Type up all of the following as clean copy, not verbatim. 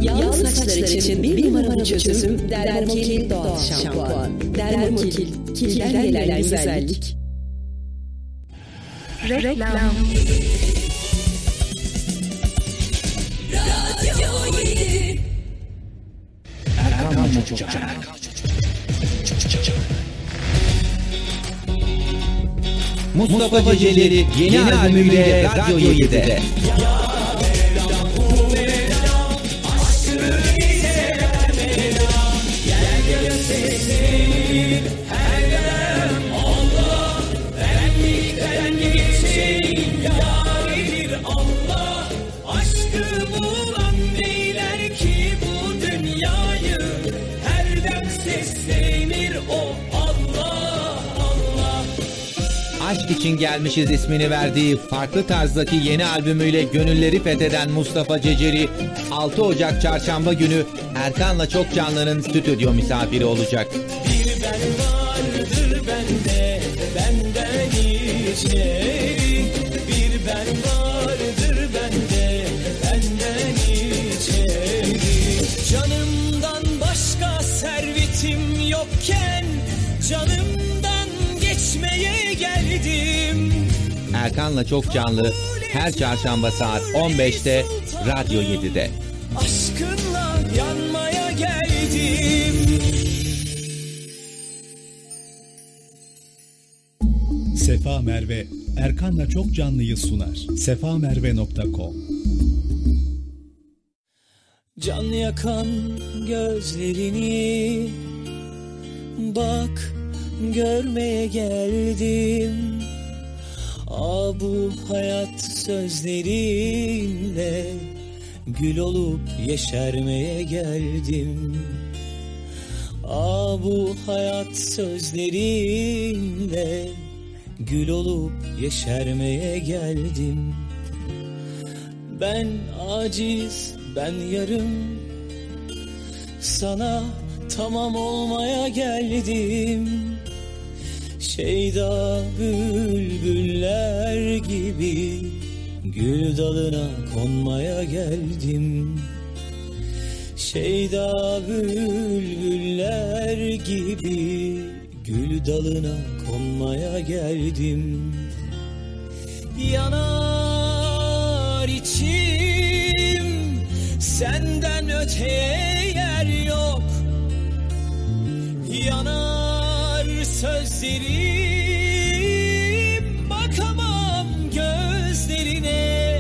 Yağlı saçlar için bir numaralı çözüm Dermokil Doğal Şampuan. Dermokil, kilden gelen güzellik. Reklam. Radyo 7. Erkan Çocuk. Mustafa Ceceli yeni albümüyle Radyo 7'de. Aşk için gelmişiz ismini verdiği farklı tarzdaki yeni albümüyle gönülleri fetheden Mustafa Ceceli 6 Ocak Çarşamba günü Erkan'la Çok Canlı'nın stüdyo misafiri olacak. Bir ben vardır bende, benden içeri. Bir ben vardır bende, benden içeri. Canımdan başka servetim yokken canımdan geçmeye geldim. Erkan'la Çok Canlı her çarşamba saat 15'te Radyo 7'de. Aşkınla yanmaya geldim. Sefa Merve Erkan'la Çok Canlı'yı sunar. sefamerve.com. Can yakan gözlerini bak görmeye geldim. Bu hayat sözlerinle gül olup yeşermeye geldim. Bu hayat sözlerinle gül olup yeşermeye geldim. Ben aciz, ben yarım, sana tamam olmaya geldim. Şeyda bülbüller gibi gül dalına konmaya geldim. Şeyda bülbüller gibi gül dalına konmaya geldim. Yanar içim, senden öteye yer yok. Yanar sözlerim, bakamam gözlerine.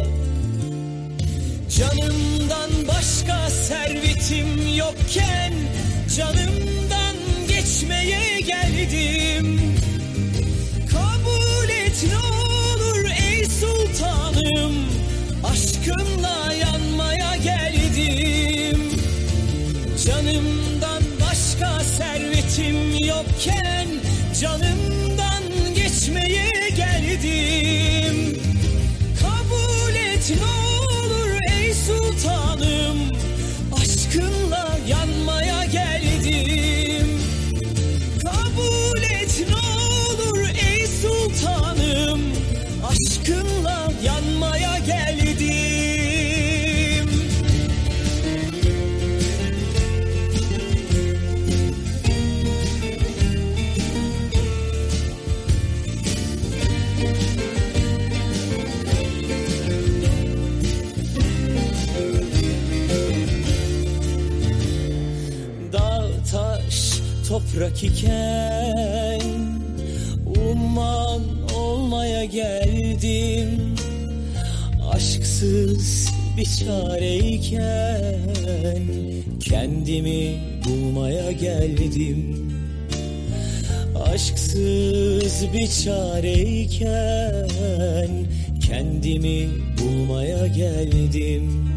Canımdan başka servetim yokken canımdan geçmeye geldim. Kabul et ne olur ey sultanım, aşkınla yanmaya geldim. Canımdan başka servetim yokken canımdan geçmeye geldim. Kabul et ne olur ey sultanım, aşkınla yanmaya geldim. Kabul et ne olur ey sultanım, aşkınla yanmaya geldim. Dağ taş toprak iken umman olmaya geldim. Aşksız bir çareyken kendimi bulmaya geldim. Aşksız bir çareyken kendimi bulmaya geldim.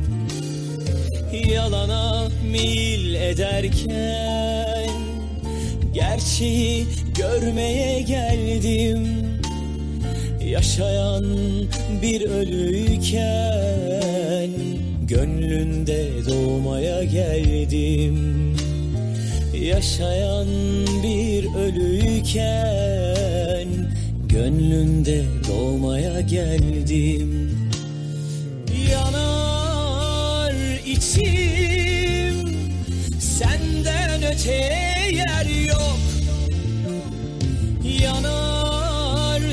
Yalana meyil ederken gerçeği görmeye geldim. Yaşayan bir ölüyken gönlünde doğmaya geldim. Yaşayan bir ölüyken gönlünde doğmaya geldim. Yanar içim, öteye yer yok. Yanar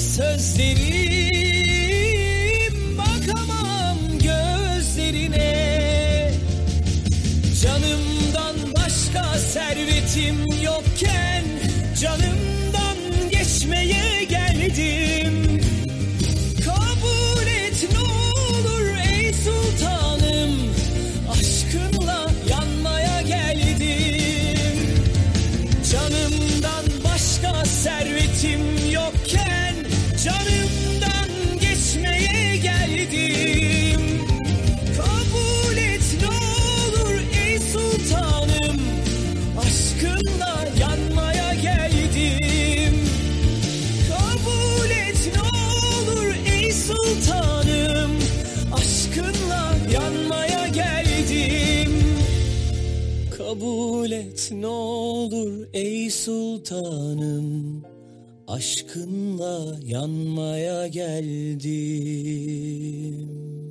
sözlerim, bakamam gözlerine. Canımdan başka servetim yokken canımdan geçmeye geldim. Kabul et ne olur ey sultanım, aşkınla yanmaya geldim. Canımdan başka servetim yokken canımdan geçmeye geldim. Kabul et ne olur ey sultanım, aşkınla yanmaya geldim. Kabul et ne olur ey sultanım, aşkınla yanmaya geldim. Kabul et ne olur ey sultanım, aşkınla yanmaya geldim.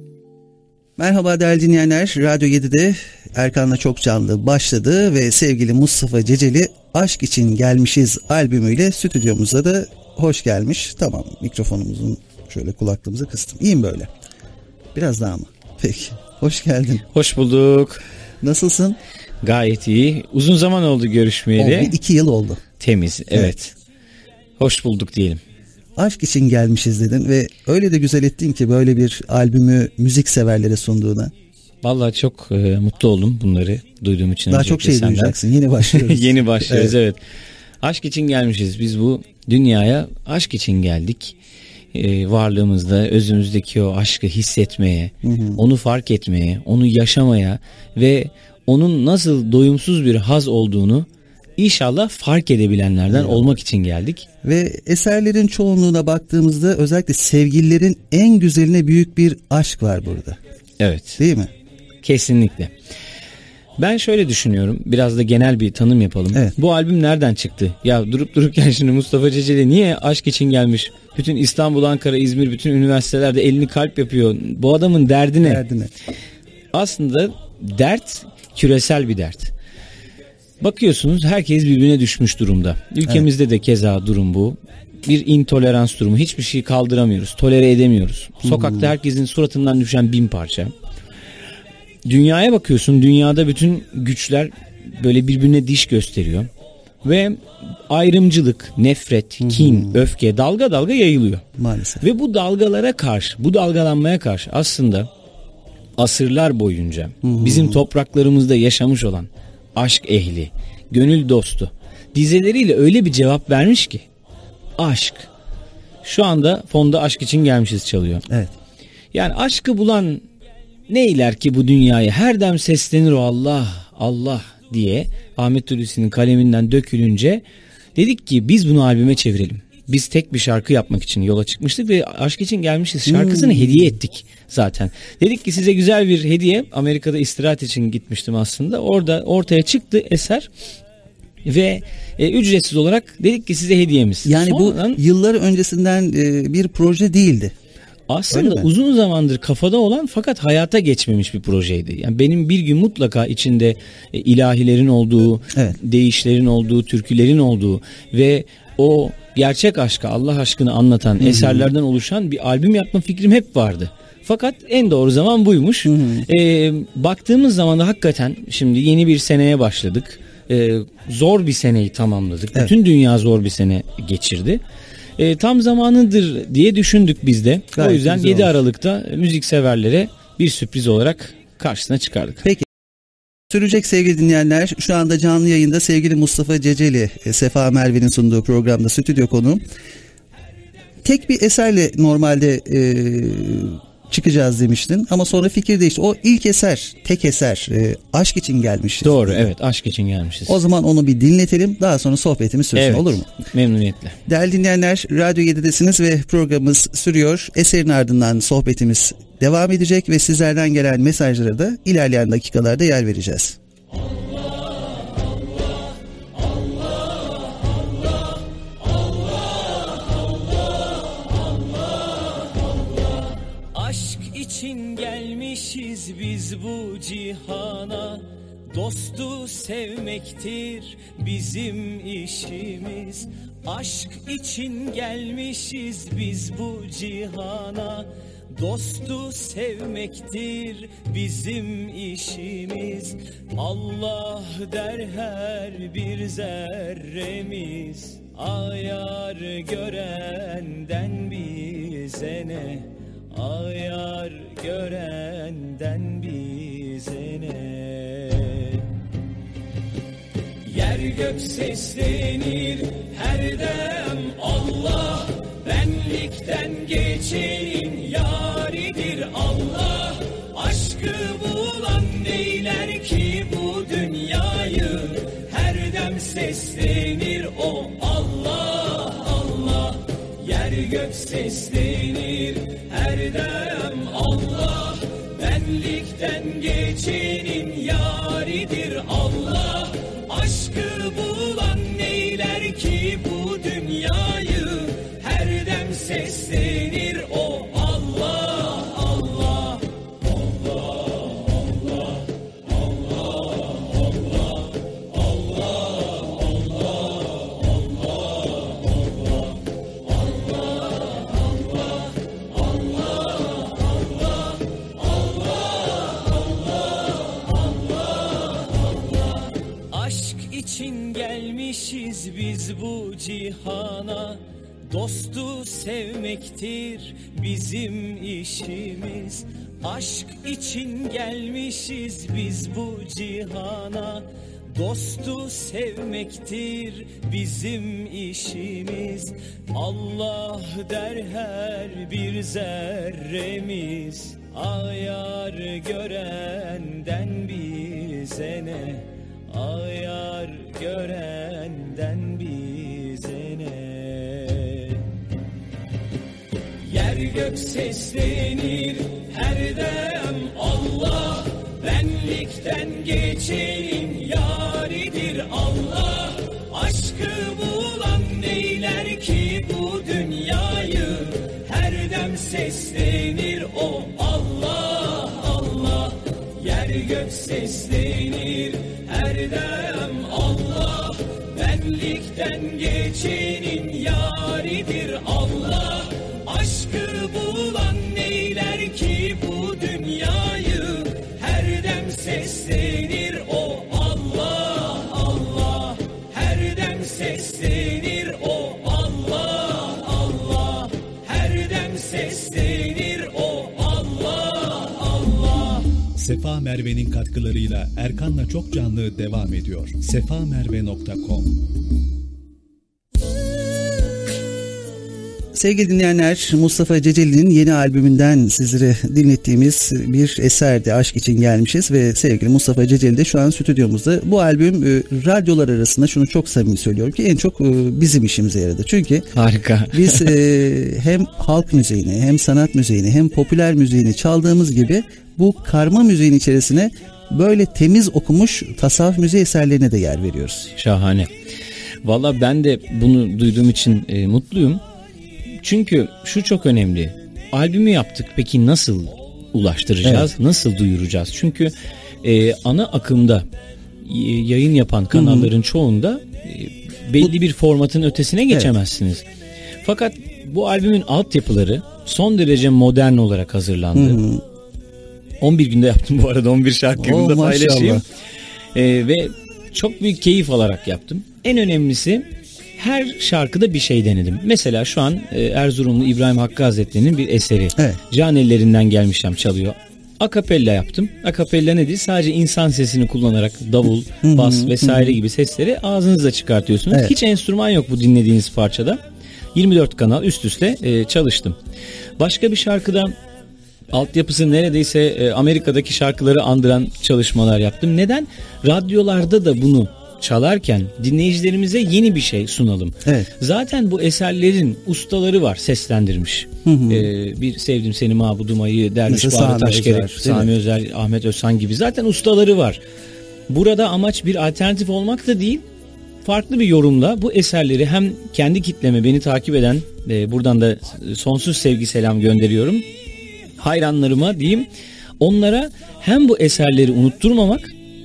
Merhaba değerli dinleyenler, Radyo 7'de Erkan'la Çok Canlı başladı ve sevgili Mustafa Ceceli Aşk İçin Gelmişiz albümüyle stüdyomuza da hoş gelmiş. Tamam, mikrofonumuzun şöyle kulaklığımıza kıstım. İyiyim böyle. Biraz daha mı? Peki, hoş geldin. Hoş bulduk. Nasılsın? Gayet iyi. Uzun zaman oldu görüşmeyeli. Oldu, 2 yıl oldu. Temiz, evet. Hoş bulduk diyelim. Aşk için gelmişiz dedin ve öyle de güzel ettin ki böyle bir albümü müzik severlere sunduğuna. Vallahi çok mutlu oldum bunları duyduğum için. Daha çok şey senden duyacaksın. Yeni başlıyoruz. Yeni başlıyoruz, evet. Aşk için gelmişiz. Biz bu dünyaya aşk için geldik. Varlığımızda özümüzdeki o aşkı hissetmeye, onu fark etmeye, onu yaşamaya ve onun nasıl doyumsuz bir haz olduğunu İnşallah fark edebilenlerden olmak için geldik. Ve eserlerin çoğunluğuna baktığımızda özellikle sevgililerin en güzeline büyük bir aşk var burada. Evet. Değil mi? Kesinlikle. Ben şöyle düşünüyorum. Biraz da genel bir tanım yapalım. Evet. Bu albüm nereden çıktı? Ya durup dururken şimdi Mustafa Ceceli niye aşk için gelmiş? Bütün İstanbul, Ankara, İzmir, bütün üniversitelerde elini kalp yapıyor. Bu adamın derdi ne? Derdi ne? Aslında dert küresel bir dert. Bakıyorsunuz herkes birbirine düşmüş durumda. Ülkemizde de keza durum bu. Bir intolerans durumu. Hiçbir şeyi kaldıramıyoruz. Tolere edemiyoruz. Sokakta herkesin suratından düşen 1000 parça. Dünyaya bakıyorsun. Dünyada bütün güçler böyle birbirine diş gösteriyor. Ve ayrımcılık, nefret, kin, öfke dalga dalga yayılıyor. Maalesef. Ve bu dalgalara karşı, bu dalgalanmaya karşı aslında asırlar boyunca bizim topraklarımızda yaşamış olan aşk ehli, gönül dostu dizeleriyle öyle bir cevap vermiş ki aşk. Şu anda fonda Aşk için Gelmişiz çalıyor. Evet. Yani aşkı bulan neyler ki bu dünyaya, her dem seslenir o Allah Allah diye Ahmet Hulusi'nin kaleminden dökülünce dedik ki biz bunu albüme çevirelim. Biz tek bir şarkı yapmak için yola çıkmıştık ve Aşk için Gelmişiz şarkısını hediye ettik zaten. Dedik ki size güzel bir hediye. Amerika'da istirahat için gitmiştim aslında. Orada ortaya çıktı eser ve ücretsiz olarak dedik ki size hediyemiz. Yani sonradan, bu yıllar öncesinden bir proje değildi. aslında uzun zamandır kafada olan fakat hayata geçmemiş bir projeydi. Yani benim bir gün mutlaka içinde ilahilerin olduğu, deyişlerin olduğu, türkülerin olduğu ve o gerçek aşkı, Allah aşkını anlatan eserlerden oluşan bir albüm yapma fikrim hep vardı. Fakat en doğru zaman buymuş. Baktığımız zaman da hakikaten şimdi yeni bir seneye başladık. Zor bir seneyi tamamladık. Evet. Bütün dünya zor bir sene geçirdi. Tam zamanıdır diye düşündük biz de. Gayet o yüzden güzel 7 olmuş. Aralık'ta müzikseverlere bir sürpriz olarak karşısına çıkardık. Peki. Sürecek sevgili dinleyenler, şu anda canlı yayında sevgili Mustafa Ceceli, Sefa Merve'nin sunduğu programda stüdyo konuğum. Tek bir eserle normalde çıkacağız demiştin ama sonra fikir değişti. O ilk eser, tek eser, Aşk için Gelmişiz. Doğru, evet, Aşk için Gelmişiz. O zaman onu bir dinletelim, daha sonra sohbetimiz sürsün, evet, olur mu? Memnuniyetle. Değerli dinleyenler, Radyo 7'desiniz ve programımız sürüyor. Eserin ardından sohbetimiz devam edecek ve sizlerden gelen mesajlara da ilerleyen dakikalarda yer vereceğiz. Aşk için gelmişiz biz bu cihana, dostu sevmektir bizim işimiz. Aşk için gelmişiz biz bu cihana. Dostu sevmektir bizim işimiz. Allah der her bir zerremiz. Ayar görenden bize ne? Ayar görenden bize ne? Yer gök seslenir her dem Allah. Benlikten geçenin yaridir Allah. Aşkı bulan neyler ki bu dünyayı? Her dem seslenir o Allah Allah. Yer gök seslenir her dem Allah. Benlikten geçenin yaridir Allah. Aşkı bulan neyler ki bu dünyayı? Her dem seslenir o Allah Allah. Aşk için gelmişiz biz bu cihana. Dostu sevmektir bizim işimiz. Aşk için gelmişiz biz bu cihana. Dostu sevmektir bizim işimiz. Allah der her bir zerremiz. Ayar görenden bize ne? Ayar görenden bize ne? Yer gök seslenir her dem Allah. Benlikten geçenin yaridir Allah. Aşkı bulan neyler ki bu dünyayı? Her dem seslenir o Allah Allah. Yer gök seslenir her dem Allah. Benlikten geçenin yaridir Allah. Aşkı bulan neyler ki bu dünyayı? Her dem seslenir o Allah Allah. Her dem seslenir o Allah Allah. Her dem seslenir o Allah Allah. Sefa Merve'nin katkılarıyla Erkan'la Çok Canlı devam ediyor. sefamerve.com. Sevgili dinleyenler, Mustafa Ceceli'nin yeni albümünden sizlere dinlettiğimiz bir eserdi. Aşk için gelmişiz ve sevgili Mustafa Ceceli de şu an stüdyomuzda. Bu albüm radyolar arasında şunu çok samimi söylüyorum ki en çok bizim işimize yaradı. Çünkü Harika. biz hem halk müziğini hem sanat müziğini hem popüler müziğini çaldığımız gibi bu karma müziğin içerisine böyle temiz okumuş tasavvuf müziği eserlerine de yer veriyoruz. Şahane. Valla ben de bunu duyduğum için mutluyum. Çünkü şu çok önemli. Albümü yaptık. Peki nasıl ulaştıracağız? Evet. Nasıl duyuracağız? Çünkü ana akımda yayın yapan kanalların çoğunda belli bir formatın ötesine geçemezsiniz. Evet. Fakat bu albümün altyapıları son derece modern olarak hazırlandı. 11 günde yaptım bu arada. 11 şarkımı da paylaşayım. Ve çok büyük keyif alarak yaptım. En önemlisi her şarkıda bir şey denedim. Mesela şu an Erzurumlu İbrahim Hakkı Hazretleri'nin bir eseri. Evet. Can ellerinden gelmişem çalıyor. Akapella yaptım. Akapella nedir? Sadece insan sesini kullanarak davul, bas vesaire gibi sesleri ağzınızla çıkartıyorsunuz. Evet. Hiç enstrüman yok bu dinlediğiniz parçada. 24 kanal üst üste çalıştım. Başka bir şarkıda altyapısı neredeyse Amerika'daki şarkıları andıran çalışmalar yaptım. Neden? Radyolarda da bunu çalarken dinleyicilerimize yeni bir şey sunalım. Evet. Zaten bu eserlerin ustaları var seslendirmiş. Bir Sevdim Seni Mabudum Ayı, Derviş Bağrı Taşkerek, Sami Özer, Ahmet Özhan gibi zaten ustaları var. Burada amaç bir alternatif olmak da değil, farklı bir yorumla bu eserleri hem kendi kitleme, beni takip eden, buradan da sonsuz sevgi selam gönderiyorum, hayranlarıma diyeyim, onlara hem bu eserleri unutturmamak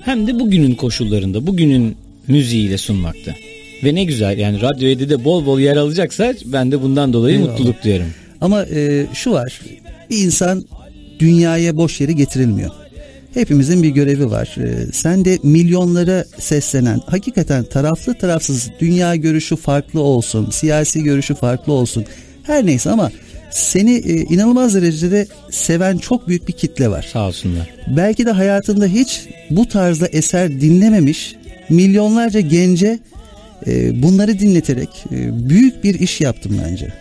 hem de bugünün koşullarında, bugünün müziğiyle sunmakta. Ve ne güzel, yani Radyo 7'de bol bol yer alacaksa ben de bundan dolayı Eyvallah. mutluluk duyarım. Ama şu var, bir insan dünyaya boş yere getirilmiyor. Hepimizin bir görevi var. Sen de milyonlara seslenen, hakikaten taraflı tarafsız, dünya görüşü farklı olsun, siyasi görüşü farklı olsun, her neyse ama seni inanılmaz derecede seven çok büyük bir kitle var. Sağ olsunlar. Belki de hayatında hiç bu tarzda eser dinlememiş milyonlarca gence bunları dinleterek büyük bir iş yaptım bence.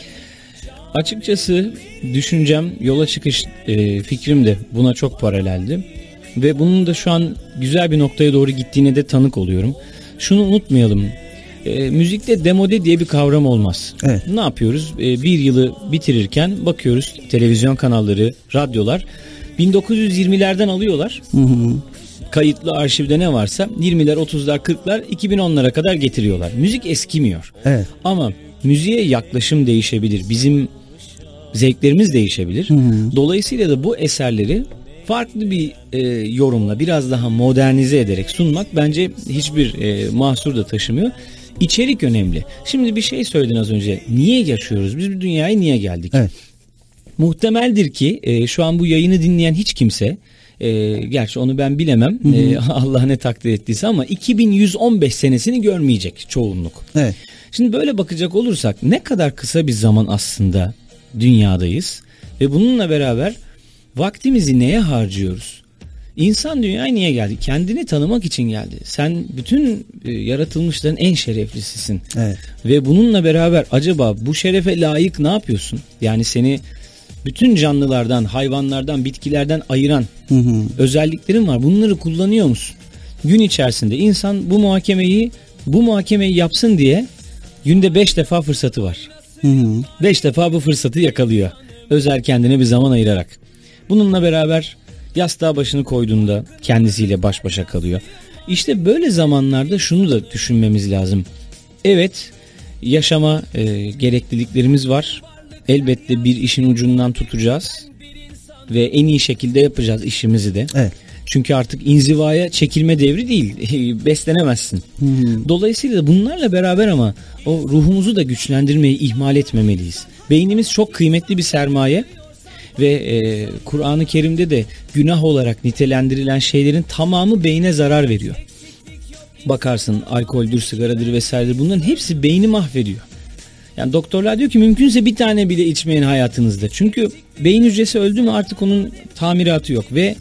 Açıkçası düşüncem, yola çıkış fikrim de buna çok paraleldi. Ve bunun da şu an güzel bir noktaya doğru gittiğine de tanık oluyorum. Şunu unutmayalım. Müzikte demode diye bir kavram olmaz. Evet. Ne yapıyoruz? Bir yılı bitirirken bakıyoruz televizyon kanalları, radyolar 1920'lerden alıyorlar. Hı hı. Kayıtlı arşivde ne varsa 20'ler, 30'lar, 40'lar, 2010'lara kadar getiriyorlar. Müzik eskimiyor. Evet. Ama müziğe yaklaşım değişebilir. Bizim zevklerimiz değişebilir. Hı hı. Dolayısıyla da bu eserleri farklı bir yorumla biraz daha modernize ederek sunmak bence hiçbir mahsur da taşımıyor. İçerik önemli. Şimdi bir şey söyledin az önce. Niye yaşıyoruz? Biz bu dünyaya niye geldik? Evet. Muhtemeldir ki şu an bu yayını dinleyen hiç kimse, gerçi onu ben bilemem, Allah ne takdir ettiyse, ama 2115 senesini görmeyecek çoğunluk. Evet. Şimdi böyle bakacak olursak ne kadar kısa bir zaman aslında dünyadayız ve bununla beraber vaktimizi neye harcıyoruz? İnsan dünyaya niye geldi? Kendini tanımak için geldi. Sen bütün yaratılmışların en şereflisisin. Evet. Ve bununla beraber acaba bu şerefe layık ne yapıyorsun? Yani seni bütün canlılardan, hayvanlardan, bitkilerden ayıran özelliklerin var. Bunları kullanıyor musun? Gün içerisinde insan bu muhakemeyi yapsın diye günde 5 defa fırsatı var. 5 defa bu fırsatı yakalıyor. Özel kendine bir zaman ayırarak. Bununla beraber yastığa başını koyduğunda kendisiyle baş başa kalıyor. İşte böyle zamanlarda şunu da düşünmemiz lazım. Evet, yaşama gerekliliklerimiz var. Elbette bir işin ucundan tutacağız ve en iyi şekilde yapacağız işimizi de. Evet. Çünkü artık inzivaya çekilme devri değil, beslenemezsin. Dolayısıyla bunlarla beraber ama o ruhumuzu da güçlendirmeyi ihmal etmemeliyiz. Beynimiz çok kıymetli bir sermaye ve Kur'an-ı Kerim'de de günah olarak nitelendirilen şeylerin tamamı beyne zarar veriyor. Bakarsın alkoldür, sigaradır vesairedir, bunların hepsi beyni mahvediyor. Yani doktorlar diyor ki mümkünse bir tane bile içmeyin hayatınızda. Çünkü beyin hücresi öldü mü artık onun tamiratı yok ve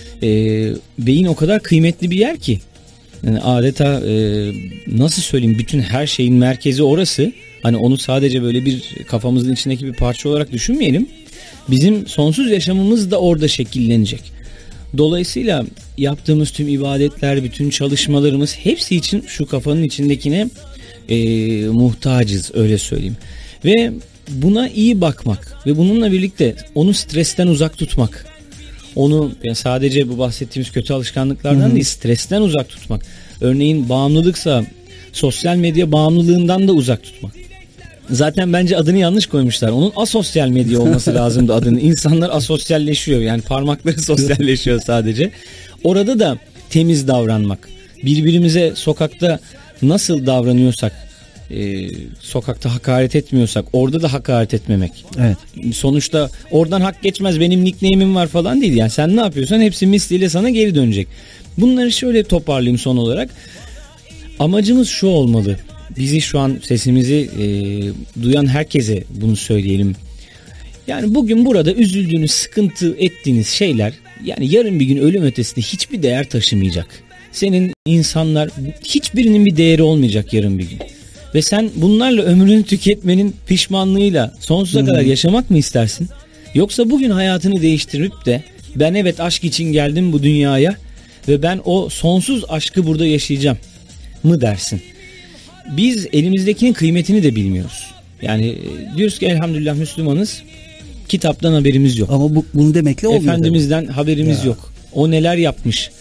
beyin o kadar kıymetli bir yer ki. Yani adeta nasıl söyleyeyim, bütün her şeyin merkezi orası. Hani onu sadece böyle bir kafamızın içindeki bir parça olarak düşünmeyelim. Bizim sonsuz yaşamımız da orada şekillenecek. Dolayısıyla yaptığımız tüm ibadetler, bütün çalışmalarımız hepsi için şu kafanın içindekine muhtacız, öyle söyleyeyim. Ve buna iyi bakmak ve bununla birlikte onu stresten uzak tutmak. Onu yani sadece bu bahsettiğimiz kötü alışkanlıklardan değil, stresten uzak tutmak. Örneğin bağımlılıksa sosyal medya bağımlılığından da uzak tutmak. Zaten bence adını yanlış koymuşlar. Onun asosyal medya olması lazımdı adını. İnsanlar asosyalleşiyor. Yani parmakları sosyalleşiyor sadece. Orada da temiz davranmak. Birbirimize sokakta nasıl davranıyorsak, sokakta hakaret etmiyorsak orada da hakaret etmemek. Evet. Sonuçta oradan hak geçmez, benim nickname'im var falan değil. Yani sen ne yapıyorsan hepsi misliyle sana geri dönecek. Bunları şöyle toparlayayım son olarak. Amacımız şu olmalı. Bizi şu an sesimizi duyan herkese bunu söyleyelim. Yani bugün burada üzüldüğünüz, sıkıntı ettiğiniz şeyler yani yarın bir gün ölüm ötesinde hiçbir değer taşımayacak. Senin insanlar hiçbirinin bir değeri olmayacak yarın bir gün. Ve sen bunlarla ömrünü tüketmenin pişmanlığıyla sonsuza kadar yaşamak mı istersin? Yoksa bugün hayatını değiştirip de ben evet aşk için geldim bu dünyaya ve ben o sonsuz aşkı burada yaşayacağım mı dersin? Biz elimizdekinin kıymetini de bilmiyoruz. Yani diyoruz ki elhamdülillah Müslümanız, kitaptan haberimiz yok. Ama bunu demekle olmuyor. Efendimiz'den haberimiz yok. O neler yapmış.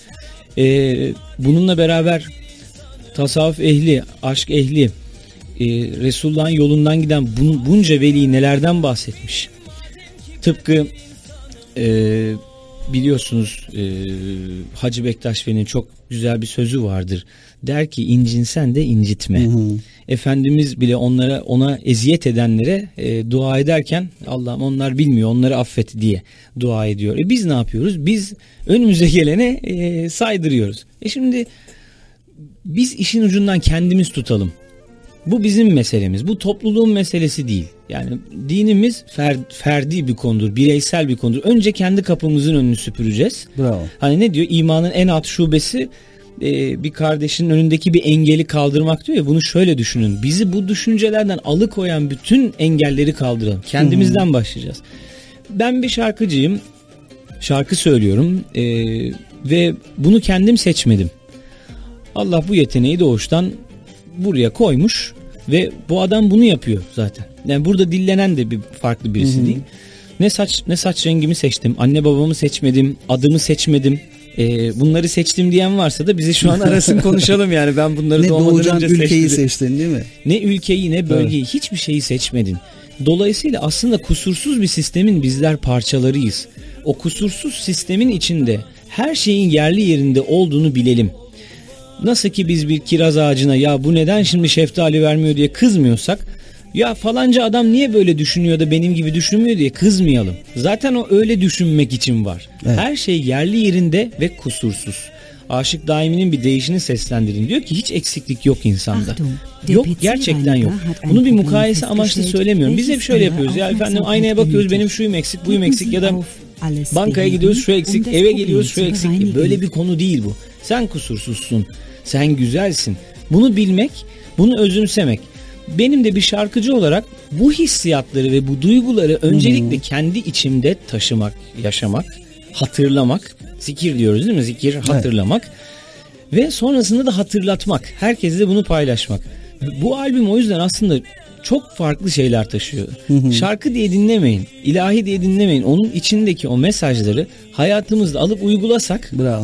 Bununla beraber tasavvuf ehli, aşk ehli, Resulullah'ın yolundan giden bunca veli nelerden bahsetmiş. Tıpkı biliyorsunuz Hacı Bektaş Veli'nin çok güzel bir sözü vardır. Der ki incinsen de incitme. Efendimiz bile ona eziyet edenlere dua ederken Allah'ım onlar bilmiyor, onları affet diye dua ediyor. Biz ne yapıyoruz? Biz önümüze gelene saydırıyoruz. Şimdi biz işin ucundan kendimiz tutalım. Bu bizim meselemiz. Bu topluluğun meselesi değil. Yani dinimiz ferdi bir konudur, bireysel bir konudur. Önce kendi kapımızın önünü süpüreceğiz. Bravo. Hani ne diyor? İmanın en alt şubesi bir kardeşinin önündeki bir engeli kaldırmak diyor ya. Bunu şöyle düşünün. Bizi bu düşüncelerden alıkoyan bütün engelleri kaldıralım. Kendimizden başlayacağız. Ben bir şarkıcıyım. Şarkı söylüyorum ve bunu kendim seçmedim. Allah bu yeteneği doğuştan buraya koymuş ve bu adam bunu yapıyor zaten. Yani burada dillenen de bir farklı birisi değil. Ne saç rengimi seçtim, anne babamı seçmedim, adımı seçmedim. Bunları seçtim diyen varsa da bizi şu an arasın konuşalım yani. Ben bunları ne doğmadan önce ülkeyi seçtin değil mi? Ne ülkeyi ne bölgeyi, hiçbir şeyi seçmedin. Dolayısıyla aslında kusursuz bir sistemin bizler parçalarıyız. O kusursuz sistemin içinde her şeyin yerli yerinde olduğunu bilelim. Nasıl ki biz bir kiraz ağacına ya bu neden şimdi şeftali vermiyor diye kızmıyorsak, ya falanca adam niye böyle düşünüyor da benim gibi düşünmüyor diye kızmayalım. Zaten o öyle düşünmek için var. Evet. Her şey yerli yerinde ve kusursuz. Aşık Daimi'nin bir deyişini seslendirin. Diyor ki hiç eksiklik yok insanda. Yok, gerçekten yok. Bunu bir mukayese amaçlı söylemiyorum. Biz hep şöyle yapıyoruz. Ya efendim aynaya bakıyoruz, benim şuyum eksik, buyum eksik, ya da bankaya gidiyoruz şu eksik, eve geliyoruz şu eksik. Böyle bir konu değil bu. Sen kusursuzsun, sen güzelsin. Bunu bilmek, bunu özümsemek. Benim de bir şarkıcı olarak bu hissiyatları ve bu duyguları öncelikle kendi içimde taşımak, yaşamak, hatırlamak. Zikir diyoruz değil mi? Zikir, hatırlamak. Evet. Ve sonrasında da hatırlatmak. Herkesle bunu paylaşmak. Bu albüm o yüzden aslında çok farklı şeyler taşıyor. Şarkı diye dinlemeyin, ilahi diye dinlemeyin. Onun içindeki o mesajları hayatımızda alıp uygulasak, bravo,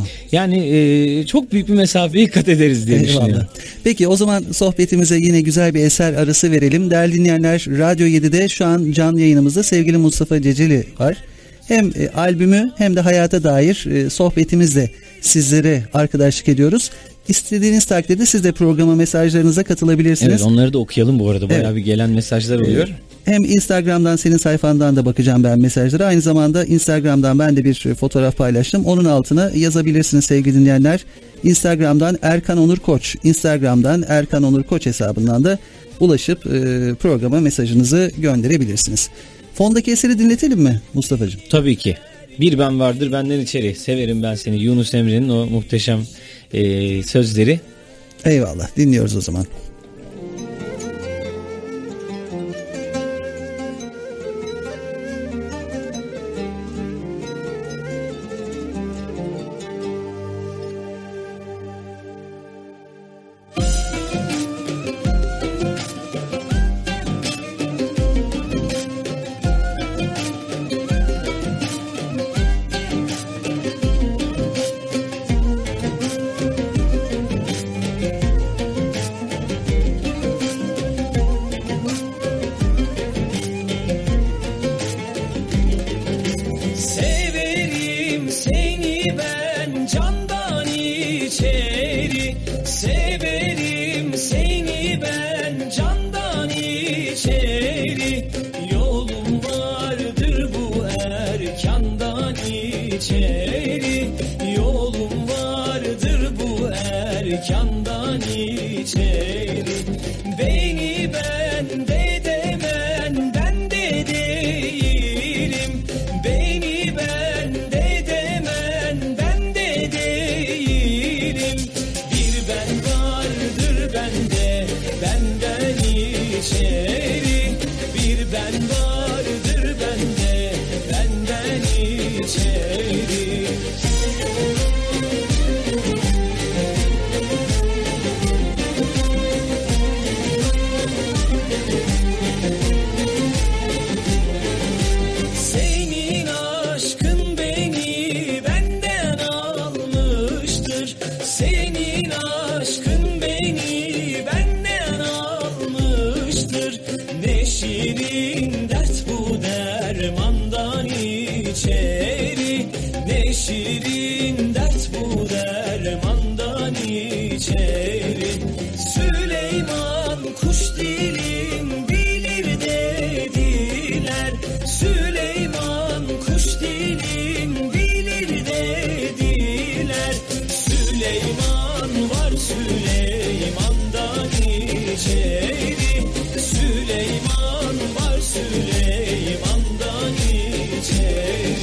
yani çok büyük bir mesafeyi kat ederiz diye düşünüyorum. Peki o zaman sohbetimize yine güzel bir eser arası verelim. Değerli dinleyenler, Radyo 7'de şu an canlı yayınımızda sevgili Mustafa Ceceli var. Hem albümü hem de hayata dair sohbetimizle sizlere arkadaşlık ediyoruz. İstediğiniz takdirde siz de programa mesajlarınıza katılabilirsiniz. Evet, onları da okuyalım bu arada. Bayağı bir gelen mesajlar oluyor. Hem Instagram'dan, senin sayfandan da bakacağım ben mesajlara. Aynı zamanda Instagram'dan ben de bir fotoğraf paylaştım. Onun altına yazabilirsiniz sevgili dinleyenler. Instagram'dan Erkan Onur Koç, Instagram'dan Erkan Onur Koç hesabından da ulaşıp programa mesajınızı gönderebilirsiniz. Fondaki eseri dinletelim mi Mustafa'cığım? Tabii ki. Bir ben vardır benden içeri. Severim ben seni. Yunus Emre'nin o muhteşem sözleri. Eyvallah. Dinliyoruz o zaman. içeri. Süleyman var Süleyman'dan içeri.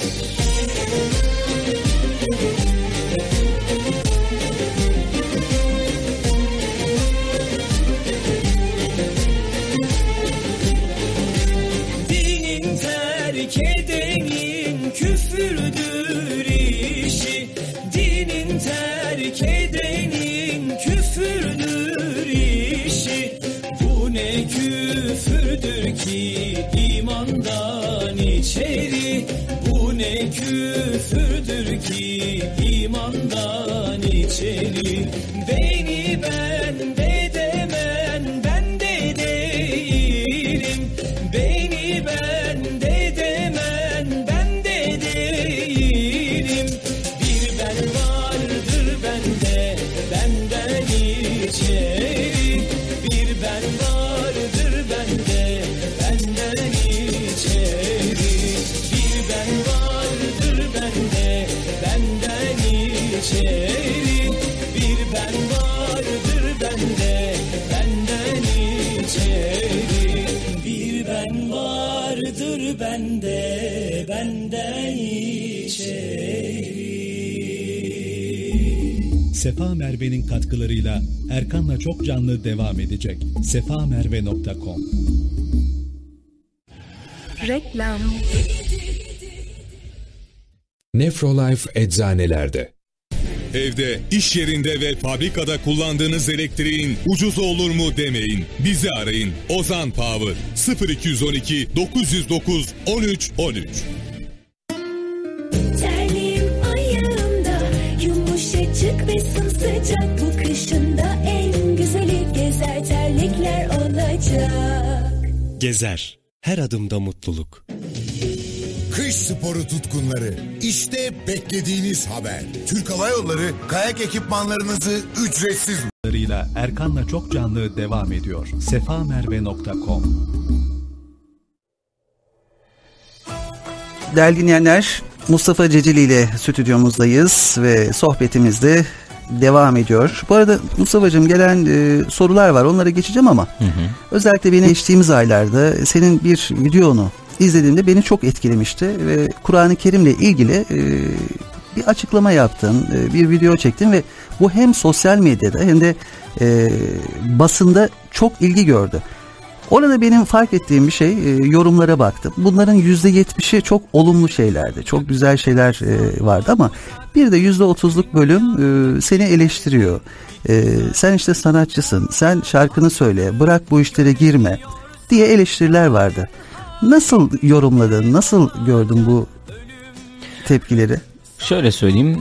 Dinin terk edenin küfürdür işi. Dinin terk edenin küfürdür işi. Bu ne küfürdür ki imandan içeri. Bu ne küfürdür ki imandan içeri. Beni ben de demen ben de değilim. Beni ben de demen ben de değilim. Bir ben vardır bende benden içeri. Bir ben vardır bende benden içeri. Bir ben vardır bende benden içeri. Bir ben vardır bende benden içeri. Bir ben vardır bende benden içeri. Sefa Merve'nin katkılarıyla Erkan'la Çok Canlı devam edecek. sefamerve.com. Reklam. Nefrolife eczanelerde. Evde, iş yerinde ve fabrikada kullandığınız elektriğin ucuz olur mu demeyin. Bizi arayın. Ozan Power 0212 909 13 13. Terliğim ayağımda yumuşacık ve sımsıcak. Bu kışında en güzeli gezer terlikler olacak. Gezer. Her adımda mutluluk. Kış sporu tutkunları, işte beklediğiniz haber. Türk Hava Yolları kayak ekipmanlarınızı ücretsiz. Erkan'la Çok Canlı devam ediyor. sefamerve.com. Değerli dinleyenler, Mustafa Ceceli ile stüdyomuzdayız ve sohbetimiz de devam ediyor. Bu arada Mustafa'cığım gelen sorular var, onlara geçeceğim ama özellikle beni geçtiğimiz aylarda senin bir videonu izlediğimde beni çok etkilemişti ve Kur'an-ı Kerim'le ilgili bir açıklama yaptın, bir video çektin ve bu hem sosyal medyada hem de basında çok ilgi gördü. Orada benim fark ettiğim bir şey, yorumlara baktım. Bunların %70'i çok olumlu şeylerdi, çok güzel şeyler vardı ama bir de %30'luk bölüm seni eleştiriyor. Sen işte sanatçısın, sen şarkını söyle, bırak bu işlere girme diye eleştiriler vardı. Nasıl yorumladın, nasıl gördün bu tepkileri? Şöyle söyleyeyim,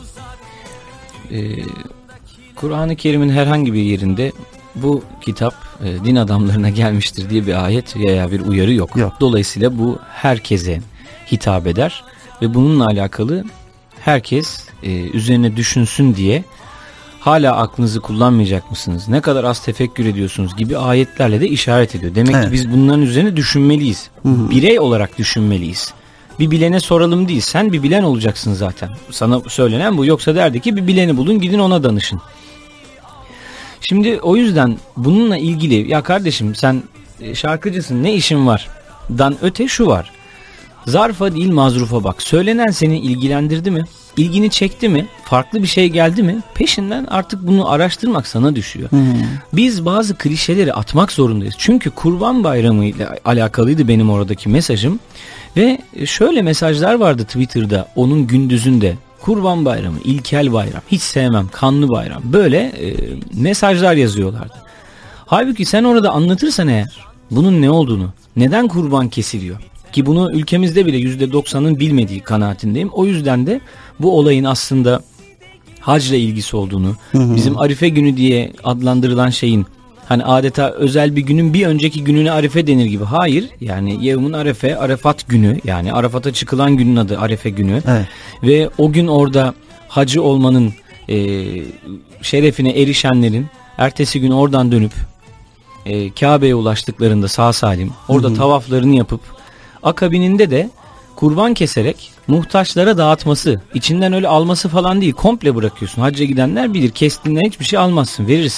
Kur'an-ı Kerim'in herhangi bir yerinde bu kitap din adamlarına gelmiştir diye bir ayet veya bir uyarı yok. Dolayısıyla bu herkese hitap eder ve bununla alakalı herkes üzerine düşünsün diye hala aklınızı kullanmayacak mısınız? Ne kadar az tefekkür ediyorsunuz gibi ayetlerle de işaret ediyor. Demek ki biz bunların üzerine düşünmeliyiz. Birey olarak düşünmeliyiz. Bir bilene soralım değil. Sen bir bilen olacaksın zaten. Sana söylenen bu. Yoksa derdi ki bir bileni bulun, gidin ona danışın. Şimdi o yüzden bununla ilgili ya kardeşim sen şarkıcısın, ne işin var? Dan öte şu var. Zarfa değil mazrufa bak. Söylenen seni ilgilendirdi mi? İlgini çekti mi? Farklı bir şey geldi mi? Peşinden artık bunu araştırmak sana düşüyor. Biz bazı klişeleri atmak zorundayız. Çünkü Kurban Bayramı ile alakalıydı benim oradaki mesajım. Ve şöyle mesajlar vardı Twitter'da onun gündüzünde. Kurban Bayramı, ilkel bayram, hiç sevmem, kanlı bayram. Böyle mesajlar yazıyorlardı. Halbuki sen orada anlatırsan eğer bunun ne olduğunu, neden kurban kesiliyor? Ki bunu ülkemizde bile %90'ın bilmediği kanaatindeyim. O yüzden de bu olayın aslında hacla ilgisi olduğunu, bizim Arife günü diye adlandırılan şeyin hani adeta özel bir günün bir önceki gününe Arife denir gibi. Hayır, yani Yevmun Arefe, Arefat günü, yani Arafat'a çıkılan günün adı Arife günü. Evet. Ve o gün orada hacı olmanın şerefine erişenlerin ertesi gün oradan dönüp Kabe'ye ulaştıklarında sağ salim orada tavaflarını yapıp akabininde de kurban keserek muhtaçlara dağıtması, içinden öyle alması falan değil, komple bırakıyorsun. Hacca gidenler bilir, kestiğinden hiçbir şey almazsın, verirsin.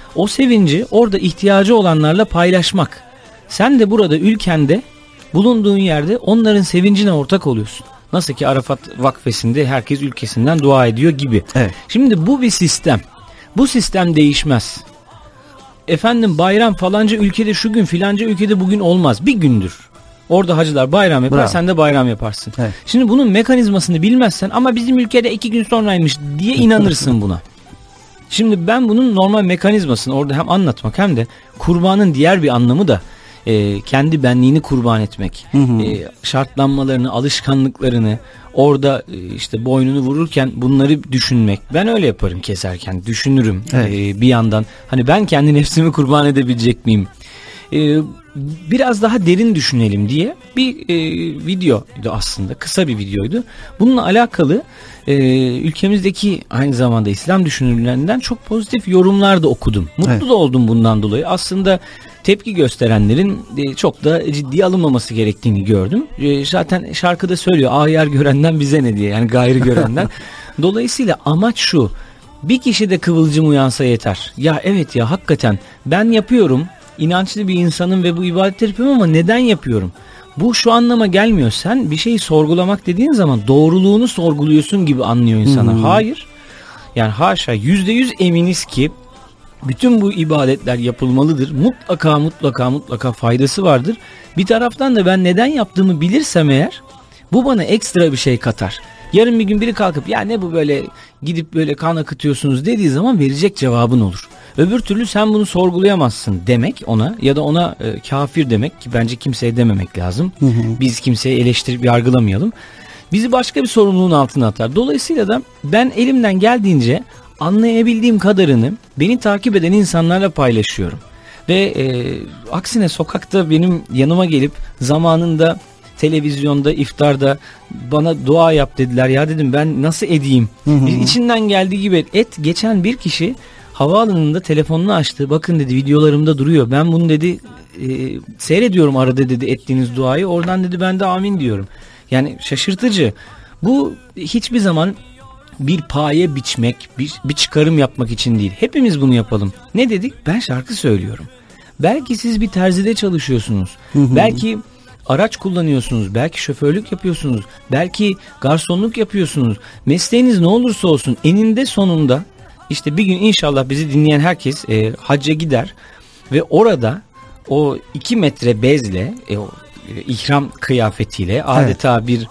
O sevinci orada ihtiyacı olanlarla paylaşmak. Sen de burada ülkende, bulunduğun yerde onların sevincine ortak oluyorsun. Nasıl ki Arafat Vakfesi'nde herkes ülkesinden dua ediyor gibi. Evet. Şimdi bu bir sistem. Bu sistem değişmez. Efendim bayram falanca ülkede şu gün, filanca ülkede bugün olmaz. Bir gündür. Orada hacılar bayram yapar, sen de bayram yaparsın. Evet. Şimdi bunun mekanizmasını bilmezsen, ama bizim ülkede 2 gün sonraymış diye inanırsın buna. Şimdi ben bunun normal mekanizmasını orada hem anlatmak hem de kurbanın diğer bir anlamı da kendi benliğini kurban etmek. Şartlanmalarını, alışkanlıklarını, orada işte boynunu vururken bunları düşünmek. Ben öyle yaparım keserken, düşünürüm. Evet. Bir yandan hani ben kendi nefsimi kurban edebilecek miyim? Biraz daha derin düşünelim diye bir videoydu aslında, kısa bir videoydu. Bununla alakalı ülkemizdeki aynı zamanda İslam düşünürlerinden çok pozitif yorumlar da okudum. Mutlu da oldum bundan dolayı. Aslında tepki gösterenlerin çok da ciddiye alınmaması gerektiğini gördüm. Zaten şarkıda söylüyor, ayar görenden bize ne diye, yani gayrı görenden. Dolayısıyla amaç şu: bir kişi de kıvılcım uyansa yeter. Ya evet ya, hakikaten ben yapıyorum. İnançlı bir insanım ve bu ibadetleri yapıyorum ama neden yapıyorum? Bu şu anlama gelmiyor. Sen bir şeyi sorgulamak dediğin zaman doğruluğunu sorguluyorsun gibi anlıyor insanlar. Hayır. Yani haşa, %100 eminiz ki bütün bu ibadetler yapılmalıdır. Mutlaka faydası vardır. Bir taraftan da ben neden yaptığımı bilirsem eğer, bu bana ekstra bir şey katar. Yarın bir gün biri kalkıp ya ne bu böyle gidip böyle kan akıtıyorsunuz dediği zaman verecek cevabın olur. Öbür türlü sen bunu sorgulayamazsın demek ona, ya da ona kafir demek, ki bence kimseye dememek lazım. Biz kimseyi eleştirip yargılamayalım. Bizi başka bir sorumluluğun altına atar. Dolayısıyla da ben elimden geldiğince anlayabildiğim kadarını beni takip eden insanlarla paylaşıyorum. Ve aksine sokakta benim yanıma gelip zamanında televizyonda, iftarda bana dua yap dediler. Ya dedim, ben nasıl edeyim? İçinden geldiği gibi et. Geçen bir kişi havaalanında telefonunu açtı. Bakın dedi, videolarımda duruyor. Ben bunu dedi seyrediyorum arada dedi ettiğiniz duayı. Oradan dedi ben de amin diyorum. Yani şaşırtıcı. Bu hiçbir zaman bir paye biçmek, bir çıkarım yapmak için değil. Hepimiz bunu yapalım. Ne dedik? Ben şarkı söylüyorum. Belki siz bir terzide çalışıyorsunuz. Belki araç kullanıyorsunuz. Belki şoförlük yapıyorsunuz. Belki garsonluk yapıyorsunuz. Mesleğiniz ne olursa olsun eninde sonunda işte bir gün inşallah bizi dinleyen herkes hacca gider ve orada o 2 metre bezle, o ihram kıyafetiyle adeta bir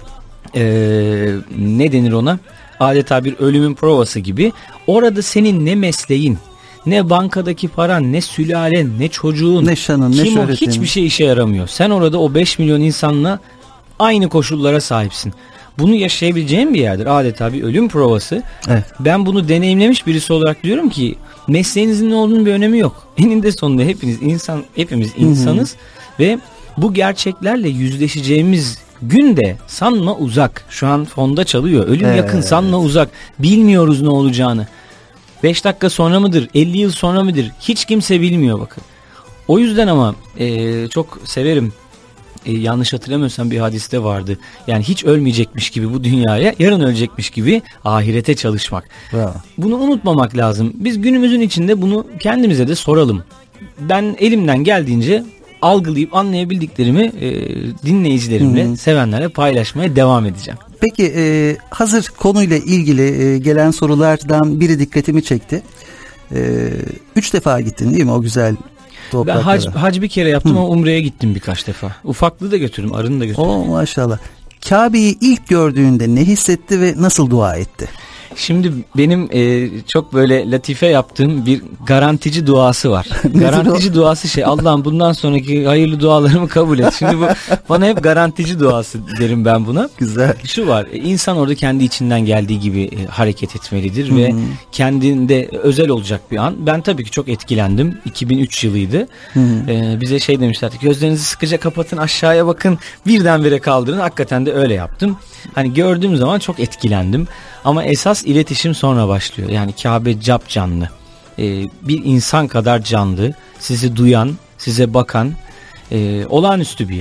ne denir ona? Adeta bir ölümün provası gibi. Orada senin ne mesleğin, ne bankadaki paran, ne sülalen, ne çocuğun, ne şanın, ne şöhretin, hiçbir şey işe yaramıyor. Sen orada o 5 milyon insanla aynı koşullara sahipsin. Bunu yaşayabileceğin bir yerdir. Adeta bir ölüm provası. Evet. Ben bunu deneyimlemiş birisi olarak diyorum ki mesleğinizin ne olduğunun bir önemi yok. Eninde sonunda hepimiz insanız ve bu gerçeklerle yüzleşeceğimiz gün de sanma uzak. Şu an fonda çalıyor. Ölüm yakın, sanma uzak. Bilmiyoruz ne olacağını. 5 dakika sonra mıdır? 50 yıl sonra mıdır? Hiç kimse bilmiyor bakın. O yüzden ama çok severim. Yanlış hatırlamıyorsam bir hadiste vardı. Yani hiç ölmeyecekmiş gibi bu dünyaya, yarın ölecekmiş gibi ahirete çalışmak. Bravo. Bunu unutmamak lazım. Biz günümüzün içinde bunu kendimize de soralım. Ben elimden geldiğince algılayıp anlayabildiklerimi dinleyicilerimle, sevenlerle paylaşmaya devam edeceğim. Peki hazır konuyla ilgili gelen sorulardan biri dikkatimi çekti. 3 defa gittin değil mi o güzel topraklara? Ben hac bir kere yaptım ama umreye gittim birkaç defa. Ufaklığı da götürdüm, arını da götürdüm. Oo, maşallah. Kabe'yi ilk gördüğünde ne hissetti ve nasıl dua etti? Şimdi benim çok böyle latife yaptığım bir garantici duası var. Garantici duası Allah'ım bundan sonraki hayırlı dualarımı kabul et. Şimdi bu bana hep garantici duası derim ben buna. Güzel. Şu var, insan orada kendi içinden geldiği gibi hareket etmelidir ve kendinde özel olacak bir an. Ben tabii ki çok etkilendim. 2003 yılıydı. Bize demişlerdi, gözlerinizi sıkıca kapatın, aşağıya bakın, birdenbire kaldırın. Hakikaten de öyle yaptım. Hani gördüğüm zaman çok etkilendim. Ama esas iletişim sonra başlıyor. Yani Kabe capcanlı. Bir insan kadar canlı. Sizi duyan, size bakan olağanüstü bir yer.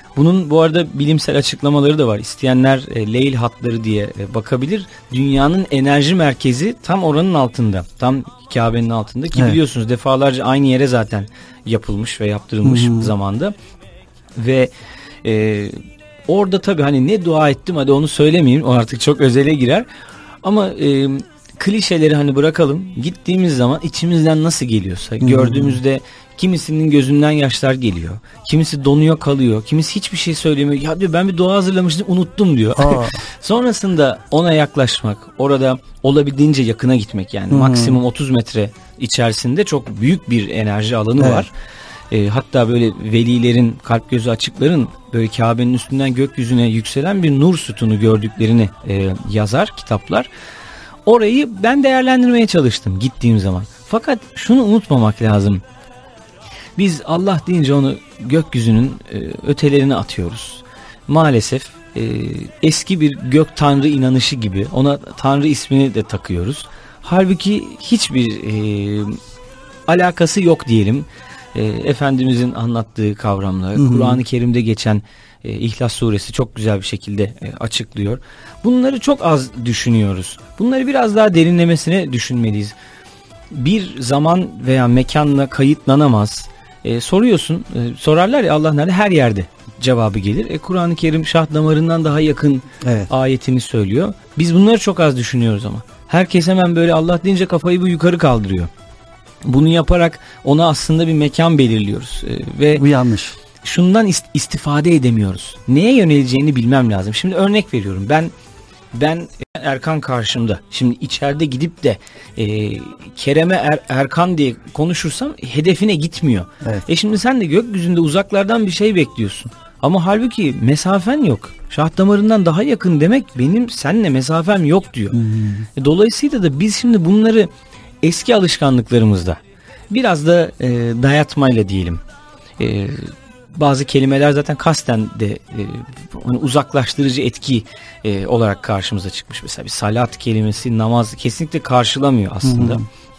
Bunun bu arada bilimsel açıklamaları da var. İsteyenler Leyl hatları diye bakabilir. Dünyanın enerji merkezi tam oranın altında. Tam Kabe'nin altında ki biliyorsunuz defalarca aynı yere zaten yapılmış ve yaptırılmış zamanda. Ve orada tabii hani ne dua ettim, hadi onu söylemeyeyim, o artık çok özele girer. Ama klişeleri hani bırakalım. Gittiğimiz zaman içimizden nasıl geliyorsa gördüğümüzde kimisinin gözünden yaşlar geliyor. Kimisi donuyor kalıyor. Kimisi hiçbir şey söylemiyor. Ya diyor ben bir dua hazırlamıştım, unuttum diyor. Sonrasında ona yaklaşmak, orada olabildiğince yakına gitmek, yani maksimum 30 metre içerisinde çok büyük bir enerji alanı var. Hatta böyle velilerin, kalp gözü açıkların böyle Kabe'nin üstünden gökyüzüne yükselen bir nur sütunu gördüklerini yazar kitaplar. Orayı ben değerlendirmeye çalıştım gittiğim zaman. Fakat şunu unutmamak lazım. Biz Allah deyince onu gökyüzünün ötelerine atıyoruz. Maalesef eski bir gök tanrı inanışı gibi ona tanrı ismini de takıyoruz. Halbuki hiçbir alakası yok diyelim. Efendimizin anlattığı kavramlar, Kur'an-ı Kerim'de geçen İhlas Suresi çok güzel bir şekilde açıklıyor. Bunları çok az düşünüyoruz. Bunları biraz daha derinlemesine düşünmeliyiz. Bir zaman veya mekanla kayıtlanamaz. Soruyorsun, sorarlar ya Allah nerede? Her yerde cevabı gelir. Kur'an-ı Kerim şah damarından daha yakın ayetini söylüyor. Biz bunları çok az düşünüyoruz ama. Herkes hemen böyle Allah deyince kafayı bu yukarı kaldırıyor. Bunu yaparak ona aslında bir mekan belirliyoruz. Ve bu yanlış. Şundan istifade edemiyoruz. Neye yöneleceğini bilmem lazım. Şimdi örnek veriyorum. Ben Erkan karşımda. Şimdi içeride gidip de Kerem'e Erkan diye konuşursam hedefine gitmiyor. Şimdi sen de gökyüzünde uzaklardan bir şey bekliyorsun. Ama halbuki mesafen yok. Şah damarından daha yakın demek benim seninle mesafem yok diyor. Dolayısıyla da biz şimdi bunları eski alışkanlıklarımızda biraz da dayatmayla diyelim. Bazı kelimeler zaten kasten de uzaklaştırıcı etki olarak karşımıza çıkmış. Mesela bir salat kelimesi namaz kesinlikle karşılamıyor aslında.